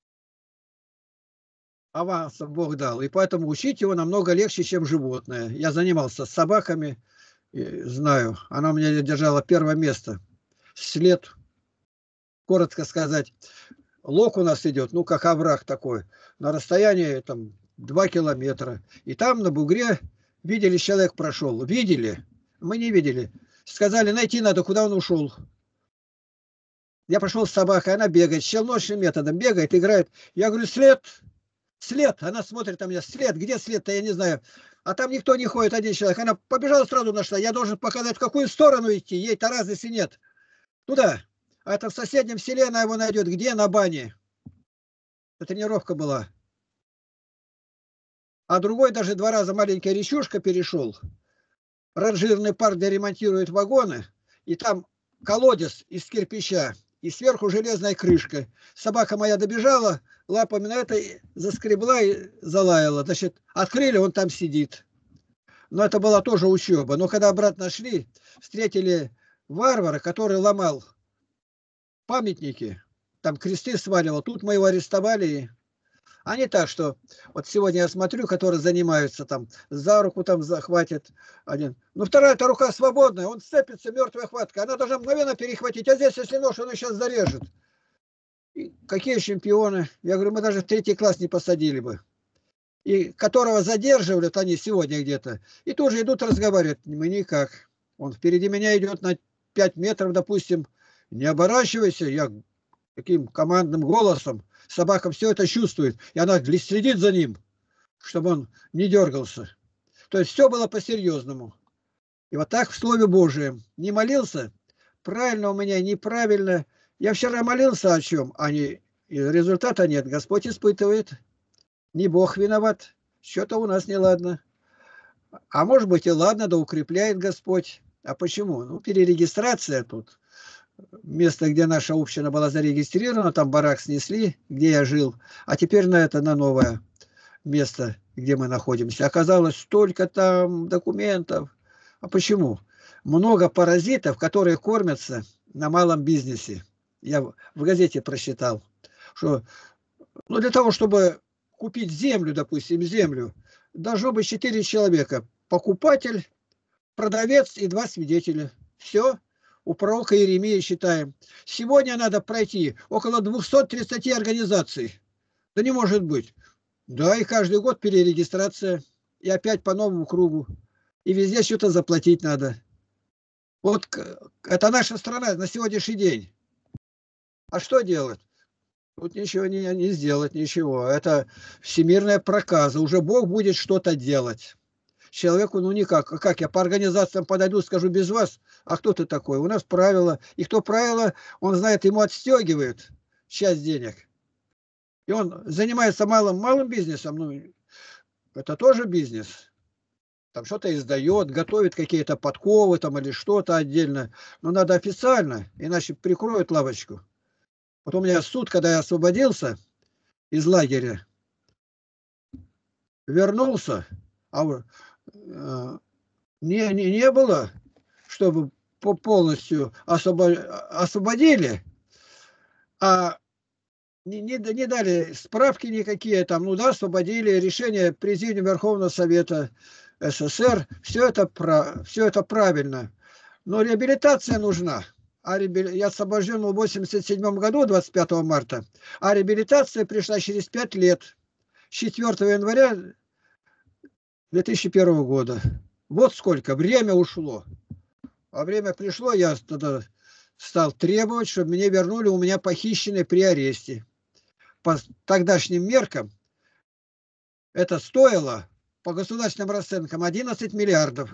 Авансом Бог дал. И поэтому учить его намного легче, чем животное. Я занимался с собаками, знаю. Она у меня держала 1 место. След, коротко сказать, лог у нас идет, ну, как овраг такой, на расстоянии там 2 километра. И там на бугре видели, человек прошел. Видели? Мы не видели. Сказали, найти надо, куда он ушел. Я пошел с собакой, она бегает, щелночным методом бегает, играет. Я говорю, след, след. Она смотрит на меня, след, где след-то, я не знаю. А там никто не ходит, один человек. Она побежала, сразу нашла. Я должен показать, в какую сторону идти. Ей-то разницы нет. Туда. А это в соседнем селе она его найдет. Где? На бане. Это тренировка была. А другой даже 2 раза маленькая речушка перешел. Ранжирный парк, где ремонтируют вагоны. И там колодец из кирпича. И сверху железная крышка. Собака моя добежала, лапами на это заскребла и залаяла. Значит, открыли, он там сидит. Но это была тоже учеба. Но когда обратно шли, встретили варвара, который ломал памятники. Там кресты сваливал. Тут мы его арестовали. А не так, что вот сегодня я смотрю, которые занимаются там, за руку там захватит один. Но вторая-то рука свободная, он сцепится, мертвая хватка. Она должна мгновенно перехватить. А здесь, если нож, он сейчас зарежет. И какие чемпионы? Я говорю, мы даже в 3 класс не посадили бы. И которого задерживают они сегодня где-то. И тоже идут разговаривать. Мы никак. Он впереди меня идет на 5 метров, допустим. Не оборачивайся. Я таким командным голосом. Собака все это чувствует, и она следит за ним, чтобы он не дергался. То есть все было по-серьезному. И вот так в Слове Божием. Не молился, правильно у меня, неправильно. Я вчера молился о чем, а не, и результата нет. Господь испытывает. Не Бог виноват. Что-то у нас неладно. А может быть и ладно, да укрепляет Господь. А почему? Ну, перерегистрация тут. Место, где наша община была зарегистрирована, там барак снесли, где я жил, а теперь на это, на новое. место, где мы находимся. Оказалось, столько там документов. А почему? Много паразитов, которые кормятся на малом бизнесе. Я в газете прочитал, что для того, чтобы купить землю, допустим, землю, должно быть 4 человека. Покупатель, продавец и 2 свидетеля. Все. У пророка Иеремии считаем. Сегодня надо пройти около 230 организаций. Да не может быть. Да, и каждый год перерегистрация. И опять по новому кругу. И везде что-то заплатить надо. Вот это наша страна на сегодняшний день. А что делать? Тут ничего не сделать, ничего. Это всемирная проказа. Уже Бог будет что-то делать. Человеку, никак. А как я по организациям подойду, скажу без вас? А кто ты такой? У нас правила. И кто правила, он знает, ему отстегивают часть денег. И он занимается малым бизнесом. Это тоже бизнес. Там что-то издает, готовит какие-то подковы там или что-то отдельно. Но надо официально, иначе прикроют лавочку. Вот у меня суд, когда я освободился из лагеря, вернулся, не было, чтобы полностью освободили, а не дали справки никакие, там, освободили, решение Президиума Верховного Совета СССР, все это правильно. Но реабилитация нужна. Я освобожден в 1987 году, 25 марта, а реабилитация пришла через 5 лет, 4 января 2001 года. Вот сколько время ушло. А время пришло, я тогда стал требовать, чтобы мне вернули у меня похищенные при аресте. По тогдашним меркам это стоило, по государственным расценкам, 11 миллиардов.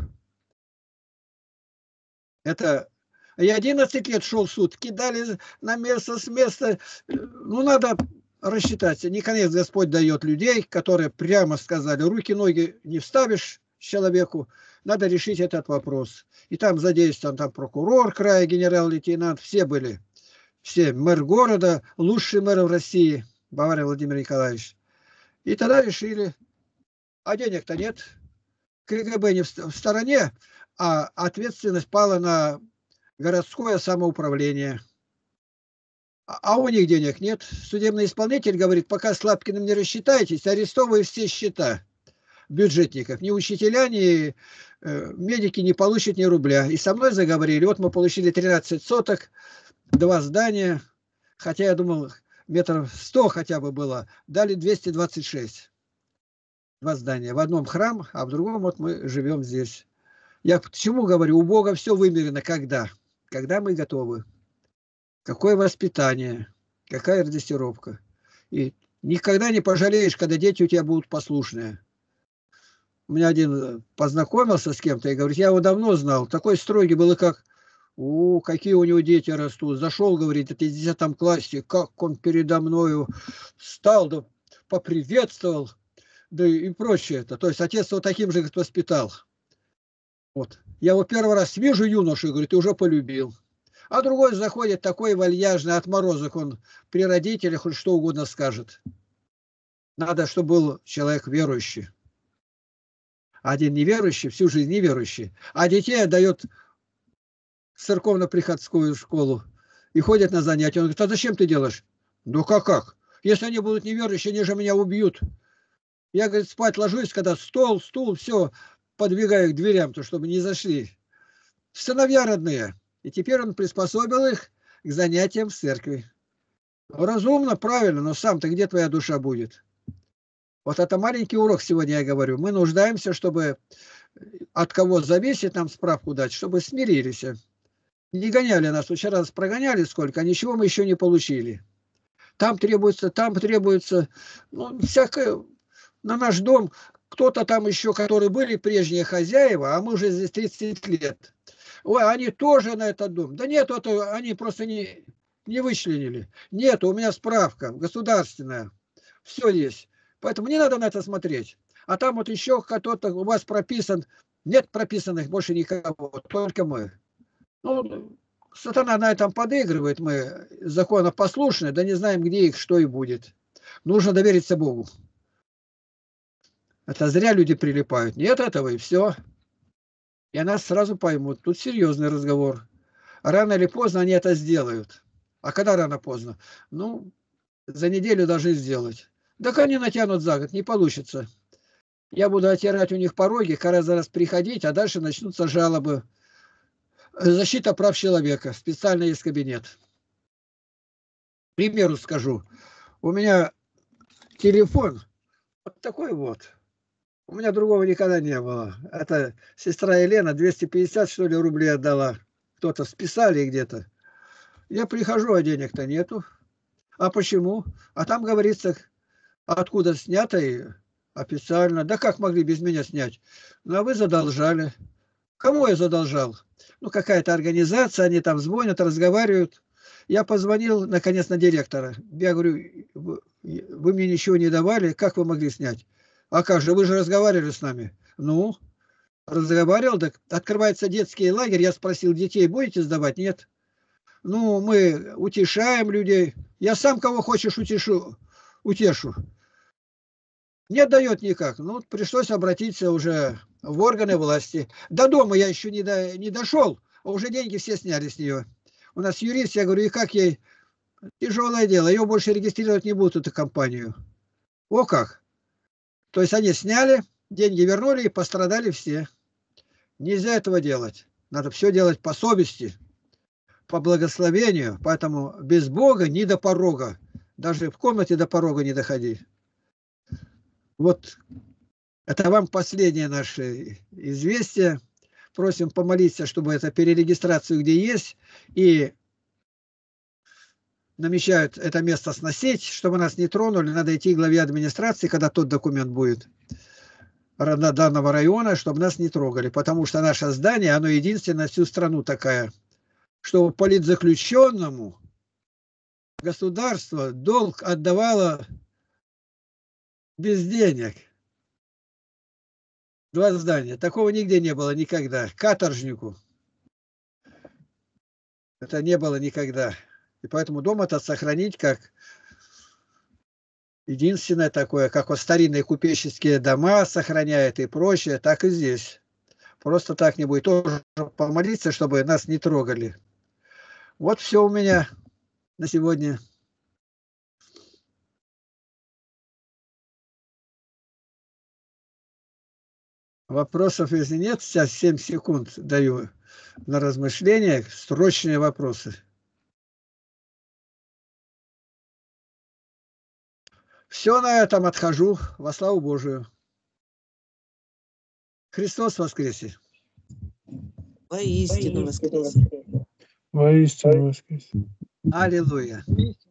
Это... Я 11 лет шел в суд, кидали на место, с места. Надо рассчитать. Наконец Господь дает людей, которые прямо сказали, руки-ноги не вставишь человеку, надо решить этот вопрос. И там задействован прокурор края, генерал-лейтенант, все были. Все, мэр города, лучший мэр в России, Бавария Владимир Николаевич. И тогда решили, а денег-то нет, КГБ не в стороне, а ответственность пала на городское самоуправление. А у них денег нет. Судебный исполнитель говорит, пока с Лапкиным не рассчитаетесь, арестовываю все счета бюджетников. Ни учителя, ни медики не получат ни рубля. И со мной заговорили. Вот мы получили 13 соток, 2 здания. Хотя я думал, метров 100 хотя бы было. Дали 226. 2 здания. В одном храм, а в другом вот мы живем здесь. Я к чему говорю? У Бога все вымерено. Когда? Когда мы готовы. Какое воспитание. Какая дрессировка. И никогда не пожалеешь, когда дети у тебя будут послушные. У меня один познакомился с кем-то и говорит, я его давно знал. Такой строгий был, и как, какие у него дети растут. Зашел, говорит, это в 10 классе, как он передо мною встал, да поприветствовал, да и прочее. То есть отец его таким же, говорит, воспитал. Вот. Я его первый раз вижу, юношу, говорит, и уже полюбил. А другой заходит такой вальяжный отморозок, он при родителях хоть что угодно скажет. Надо, чтобы был человек верующий. Один неверующий, всю жизнь неверующий. А детей отдает в церковно-приходскую школу и ходят на занятия. Он говорит, а зачем ты делаешь? Ну как? Если они будут неверующие, они же меня убьют. Я, говорит, спать ложусь, когда стул, все, подвигаю к дверям, чтобы не зашли. Сыновья родные. И теперь он приспособил их к занятиям в церкви. Разумно, правильно, но сам-то где твоя душа будет? Вот это маленький урок сегодня, я говорю. Мы нуждаемся, чтобы от кого зависит нам справку дать, чтобы смирились. Не гоняли нас. Вчера нас прогоняли сколько, а ничего мы еще не получили. Там требуется, всякое на наш дом. Кто-то там еще, которые были прежние хозяева, а мы уже здесь 30 лет. Ой, они тоже на этот дом. Да нет, это они просто не вычленили. Нет, у меня справка государственная. Все есть. Поэтому не надо на это смотреть. А там вот еще кто-то у вас прописан. Нет прописанных больше никого, только мы. Сатана на этом подыгрывает. Мы законопослушные, да не знаем, где их, что и будет. Нужно довериться Богу. Это зря люди прилипают. Нет этого, и все. И нас сразу поймут. Тут серьезный разговор. Рано или поздно они это сделают. А когда рано-поздно? Ну, за неделю должны сделать. Так они натянут за год, не получится. Я буду отирать у них пороги, каждый раз приходить, а дальше начнутся жалобы. Защита прав человека. Специально есть кабинет. К примеру скажу. У меня телефон вот такой вот. У меня другого никогда не было. Это сестра Елена 250, что ли, рублей отдала. Кто-то списали где-то. Я прихожу, а денег-то нету. А почему? А там говорится, откуда снято и официально. Да как могли без меня снять? Ну, а вы задолжали. Кому я задолжал? Ну, какая-то организация, они там звонят, разговаривают. Я позвонил, наконец, на директора. Я говорю, вы мне ничего не давали, как вы могли снять? А как же, вы же разговаривали с нами. Ну, разговаривал, так открывается детский лагерь, я спросил, детей будете сдавать? Нет. Ну, мы утешаем людей. Я сам кого хочешь утешу. Не дает никак. Ну, пришлось обратиться уже в органы власти. До дома я еще не дошел, а уже деньги все сняли с нее. У нас юрист, я говорю, и как ей? Тяжелое дело, ее больше регистрировать не будут, эту компанию. О как! То есть они сняли, деньги вернули и пострадали все. Нельзя этого делать. Надо все делать по совести, по благословению. Поэтому без Бога ни до порога. Даже в комнате до порога не доходи. Вот это вам последнее наше известие. Просим помолиться, чтобы это перерегистрацию где есть. И намечают это место сносить, чтобы нас не тронули. Надо идти к главе администрации, когда тот документ будет данного района, чтобы нас не трогали. Потому что наше здание, оно единственное всю страну такая, что политзаключенному государство долг отдавало без денег. 2 здания. Такого нигде не было никогда. Каторжнику. Это не было никогда. И поэтому дом этот сохранить как единственное такое, как вот старинные купеческие дома сохраняют и прочее, так и здесь. Просто так не будет. Тоже помолиться, чтобы нас не трогали. Вот все у меня на сегодня. Вопросов, если нет, сейчас 7 секунд даю на размышления, срочные вопросы. Все на этом отхожу, во славу Божию. Христос воскресе! Воистину воскресе! Воистину воскресе! Аллилуйя!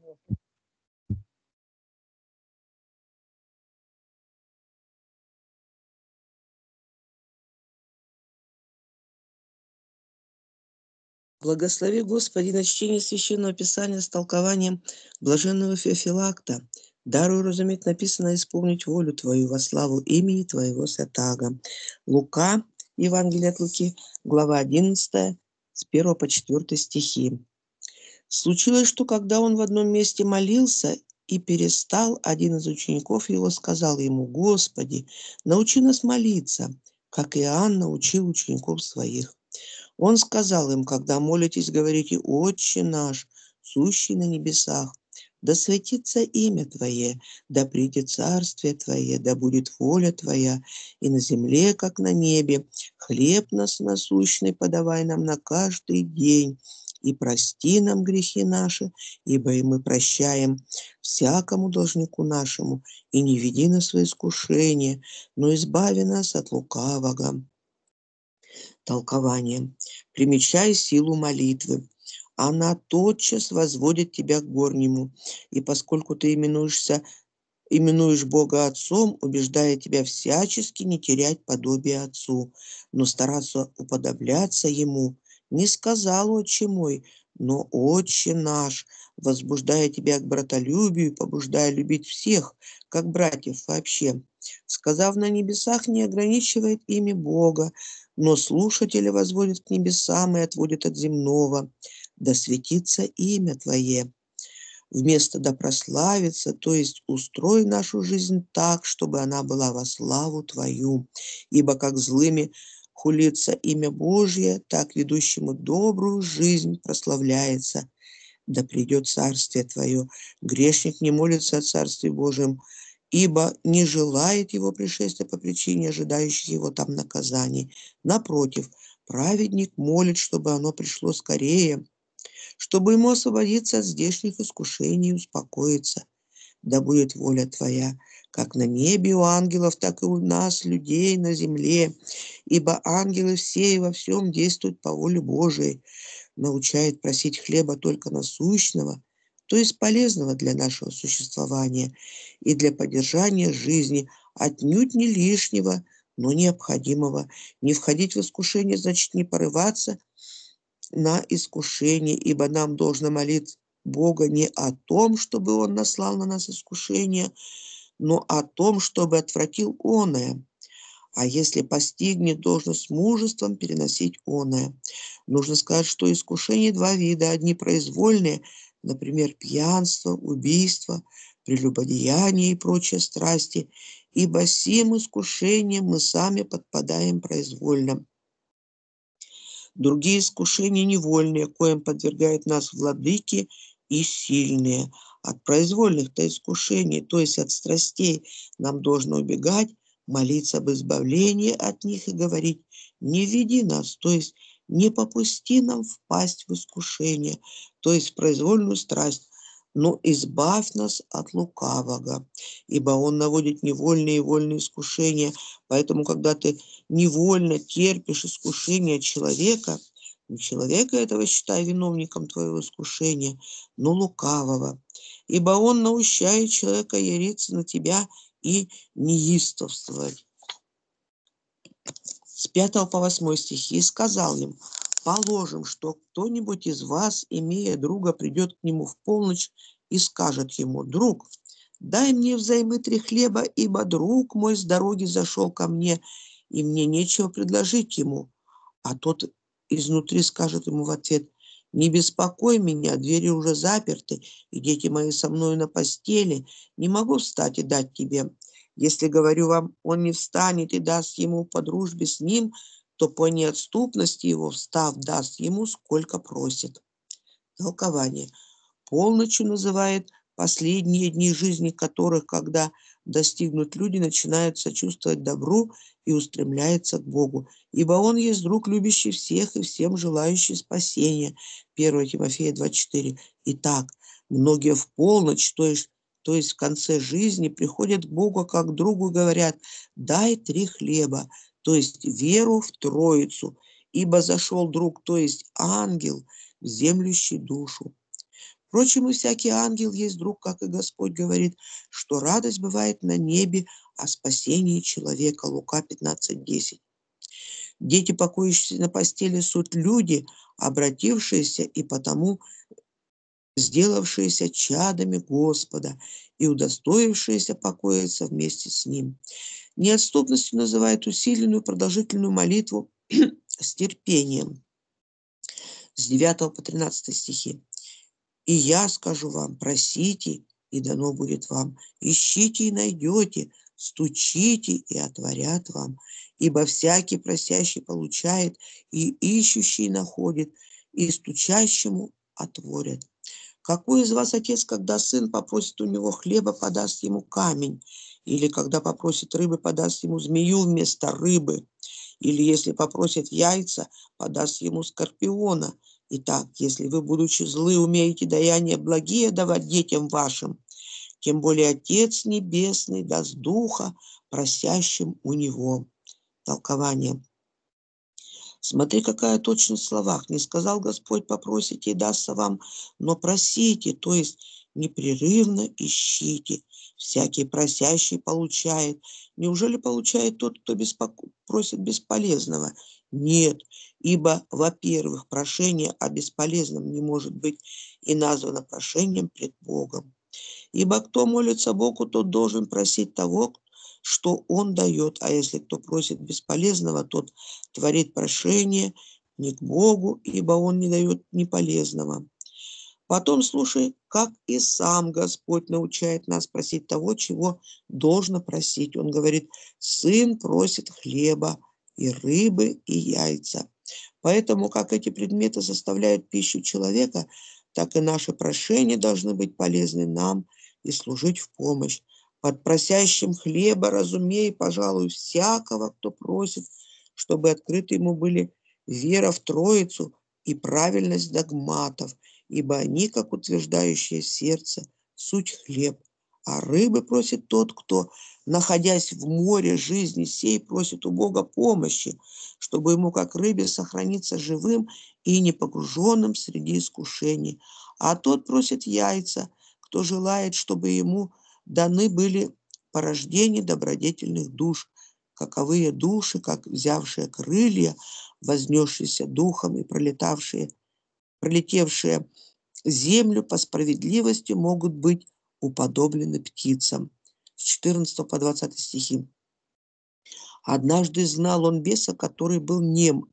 Благослови, Господи, на чтение Священного Писания с толкованием блаженного Феофилакта. Даруй разуметь написано, исполнить волю Твою во славу имени Твоего святаго. Лука, Евангелие от Луки, глава 11, с 1 по 4 стихи. Случилось, что когда он в одном месте молился и перестал, один из учеников его сказал ему: «Господи, научи нас молиться, как Иоанн научил учеников своих». Он сказал им: «Когда молитесь, говорите: Отче наш, сущий на небесах, да светится имя Твое, да придет царствие Твое, да будет воля Твоя, и на земле, как на небе. Хлеб нас насущный подавай нам на каждый день, и прости нам грехи наши, ибо и мы прощаем всякому должнику нашему, и не веди нас в искушение, но избави нас от лукавого». Толкование. Примечай силу молитвы. Она тотчас возводит тебя к горнему, и поскольку ты именуешь Бога Отцом, убеждая тебя всячески не терять подобие Отцу, но стараться уподобляться Ему. Не сказал Отче мой, но Отче наш, возбуждая тебя к братолюбию, побуждая любить всех, как братьев вообще. Сказав на небесах, не ограничивает ими Бога, но слушателя возводит к небесам и отводит от земного. Да светится имя Твое. вместо «да прославится», то есть устрой нашу жизнь так, чтобы она была во славу Твою. Ибо как злыми хулится имя Божье, так ведущему добрую жизнь прославляется. Да придет царствие Твое. Грешник не молится о царстве Божьем, ибо не желает его пришествия по причине ожидающих его там наказаний. Напротив, праведник молит, чтобы оно пришло скорее, чтобы ему освободиться от здешних искушений и успокоиться. Да будет воля Твоя, как на небе у ангелов, так и у нас, людей, на земле. Ибо ангелы все и во всем действуют по воле Божией, научает просить хлеба только насущного, то есть полезного для нашего существования и для поддержания жизни, отнюдь не лишнего, но необходимого. Не входить в искушение значит не порываться на искушение, ибо нам должно молить Бога не о том, чтобы Он наслал на нас искушение, но о том, чтобы отвратил оное. А если постигнет, должно с мужеством переносить оное. Нужно сказать, что искушения два вида. Одни произвольные, например, пьянство, убийство, прелюбодеяние и прочие страсти. Ибо сим искушением мы сами подпадаем произвольно. Другие искушения невольные, коим подвергают нас владыки и сильные. От произвольных-то искушений, то есть от страстей, нам должно убегать, молиться об избавлении от них и говорить: не веди нас, то есть не попусти нам впасть в искушение, то есть в произвольную страсть, но избавь нас от лукавого, ибо он наводит невольные и вольные искушения. Поэтому, когда ты невольно терпишь искушение человека, не человека этого считай виновником твоего искушения, но лукавого, ибо он наущает человека яриться на тебя и неистовствовать. С 5 по 8 стихи. «И сказал им: положим, что кто-нибудь из вас, имея друга, придет к нему в полночь и скажет ему: друг, дай мне взаймы 3 хлеба, ибо друг мой с дороги зашел ко мне, и мне нечего предложить ему. А тот изнутри скажет ему в ответ: не беспокой меня, двери уже заперты, и дети мои со мною на постели, не могу встать и дать тебе. Если, говорю вам, он не встанет и даст ему по дружбе с ним, то по неотступности его, встав, даст ему, сколько просит». Толкование. Полночью называет последние дни жизни которых, когда достигнут люди, начинают сочувствовать добру и устремляются к Богу. Ибо Он есть друг, любящий всех и всем желающий спасения. 1 Тимофея 2,4. Итак, многие в полночь, то есть в конце жизни, приходят к Богу как к другу и говорят: дай 3 хлеба, то есть веру в Троицу, ибо зашел друг, то есть ангел, в землющий душу. Впрочем, и всякий ангел есть друг, как и Господь говорит, что радость бывает на небе о спасении человека. Лука 15:10. Дети, покоящиеся на постели, суть люди, обратившиеся и потому сделавшиеся чадами Господа и удостоившиеся покоиться вместе с Ним. Неотступностью называют усиленную продолжительную молитву с терпением. С 9 по 13 стихи. «И я скажу вам: просите, и дано будет вам, ищите и найдете, стучите, и отворят вам. Ибо всякий просящий получает, и ищущий находит, и стучащему отворят. Какой из вас отец, когда сын попросит у него хлеба, подаст ему камень? Или когда попросит рыбы, подаст ему змею вместо рыбы? Или если попросит яйца, подаст ему скорпиона? Итак, если вы, будучи злы, умеете даяния благие давать детям вашим, тем более Отец Небесный даст Духа просящим у Него». Толкование. Смотри, какая точность в словах. Не сказал Господь: попросите и дастся вам, но просите, то есть непрерывно ищите. Всякий просящий получает. Неужели получает тот, кто просит бесполезного? Нет, ибо, во-первых, прошение о бесполезном не может быть и названо прошением пред Богом. Ибо кто молится Богу, тот должен просить того, что Он дает, а если кто просит бесполезного, тот творит прошение не к Богу, ибо Он не дает неполезного. Потом слушай, как и сам Господь научает нас просить того, чего должно просить. Он говорит: сын просит хлеба и рыбы и яйца. Поэтому, как эти предметы составляют пищу человека, так и наши прошения должны быть полезны нам и служить в помощь. Под просящим хлеба разумей, пожалуй, всякого, кто просит, чтобы открыты ему были вера в Троицу и правильность догматов, ибо они, как утверждающее сердце, суть хлеб. А рыбы просит тот, кто, находясь в море жизни сей, просит у Бога помощи, чтобы ему, как рыбе, сохраниться живым и не погруженным среди искушений. А тот просит яйца, кто желает, чтобы ему даны были порождения добродетельных душ, каковые души, как взявшие крылья, вознесшиеся духом и пролетевшие землю по справедливости, могут быть уподоблены птицам. С 14 по 20 стихи. Однажды знал он беса, который был в нем.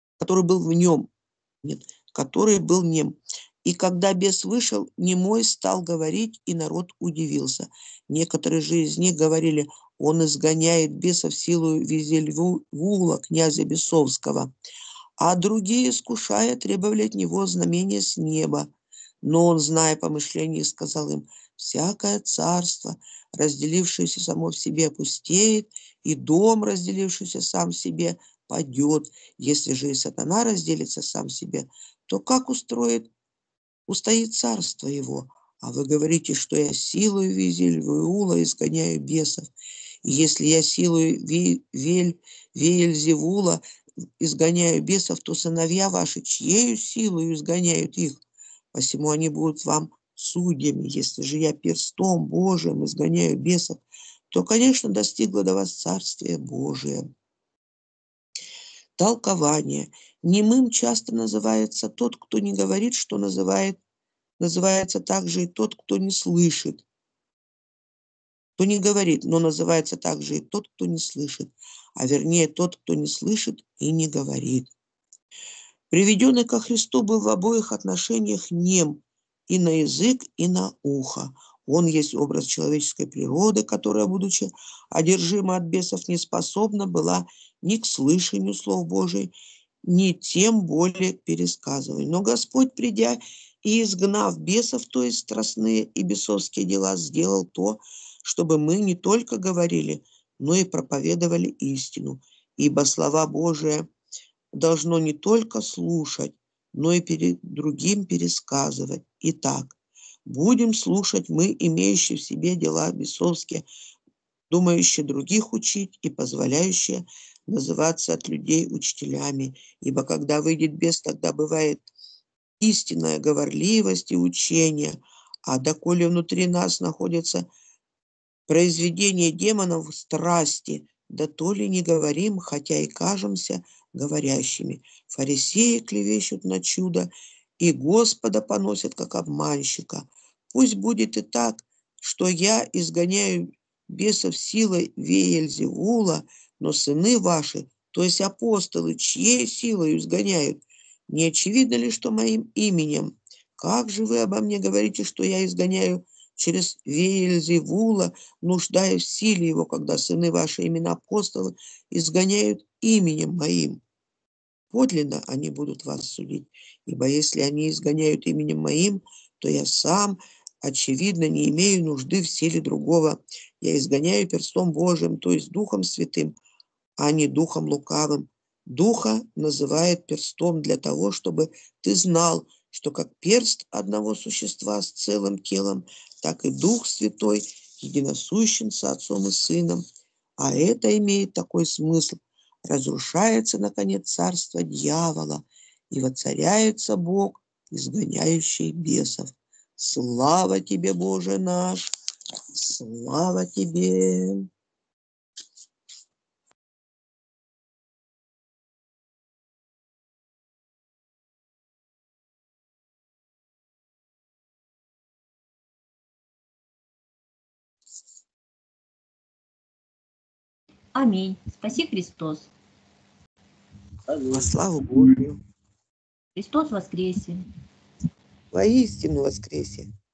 И когда бес вышел, немой стал говорить, и народ удивился. Некоторые же из них говорили: он изгоняет бесов силою Везельвула, князя бесовского. А другие, искушая, требовали от него знамения с неба. Но он, зная помышления, сказал им: всякое царство, разделившееся само в себе, опустеет, и дом, разделившийся сам в себе, падет. Если же и сатана разделится сам в себе, то как устоит царство его? А вы говорите, что я силою Везельвула изгоняю бесов. И если я силою Веельзевула изгоняю бесов, то сыновья ваши чьею силою изгоняют их? Посему они будут вам судьями. Если же я перстом Божиим изгоняю бесов, то, конечно, достигло до вас Царствие Божие. Толкование. Немым часто называется тот, кто не говорит, что называется также и тот, кто не слышит. Кто не говорит, но называется также и тот, кто не слышит. А вернее, тот, кто не слышит и не говорит. Приведенный ко Христу был в обоих отношениях нем, и на язык, и на ухо. Он есть образ человеческой природы, которая, будучи одержима от бесов, не способна была ни к слышанию слов Божий, ни тем более к пересказыванию. Но Господь, придя и изгнав бесов, то есть страстные и бесовские дела, сделал то, чтобы мы не только говорили, но и проповедовали истину. Ибо слова Божии должно не только слушать, но и перед другим пересказывать. Итак, будем слушать мы, имеющие в себе дела бесовские, думающие других учить и позволяющие называться от людей учителями. Ибо когда выйдет бес, тогда бывает истинная говорливость и учение, а доколе внутри нас находится произведение демонов страсти, да то ли не говорим, хотя и кажемся говорящими. Фарисеи клевещут на чудо, и Господа поносят, как обманщика. Пусть будет и так, что я изгоняю бесов силой Веельзевула, но сыны ваши, то есть апостолы, чьей силой изгоняют? Не очевидно ли, что моим именем? Как же вы обо мне говорите, что я изгоняю через Веельзевула, нуждаясь в силе его, когда сыны ваши, именно апостолы, изгоняют именем моим? Подлинно они будут вас судить, ибо если они изгоняют именем моим, то я сам, очевидно, не имею нужды в силе другого. Я изгоняю перстом Божиим, то есть Духом Святым, а не духом лукавым. Духа называет перстом для того, чтобы ты знал, что как перст одного существа с целым телом, так и Дух Святой единосущен с Отцом и Сыном. А это имеет такой смысл: разрушается, наконец, царство дьявола, и воцаряется Бог, изгоняющий бесов. Слава тебе, Боже наш! Слава тебе! Аминь. Спаси Христос. Во славу Божию! Христос воскресе! воистину воскресе,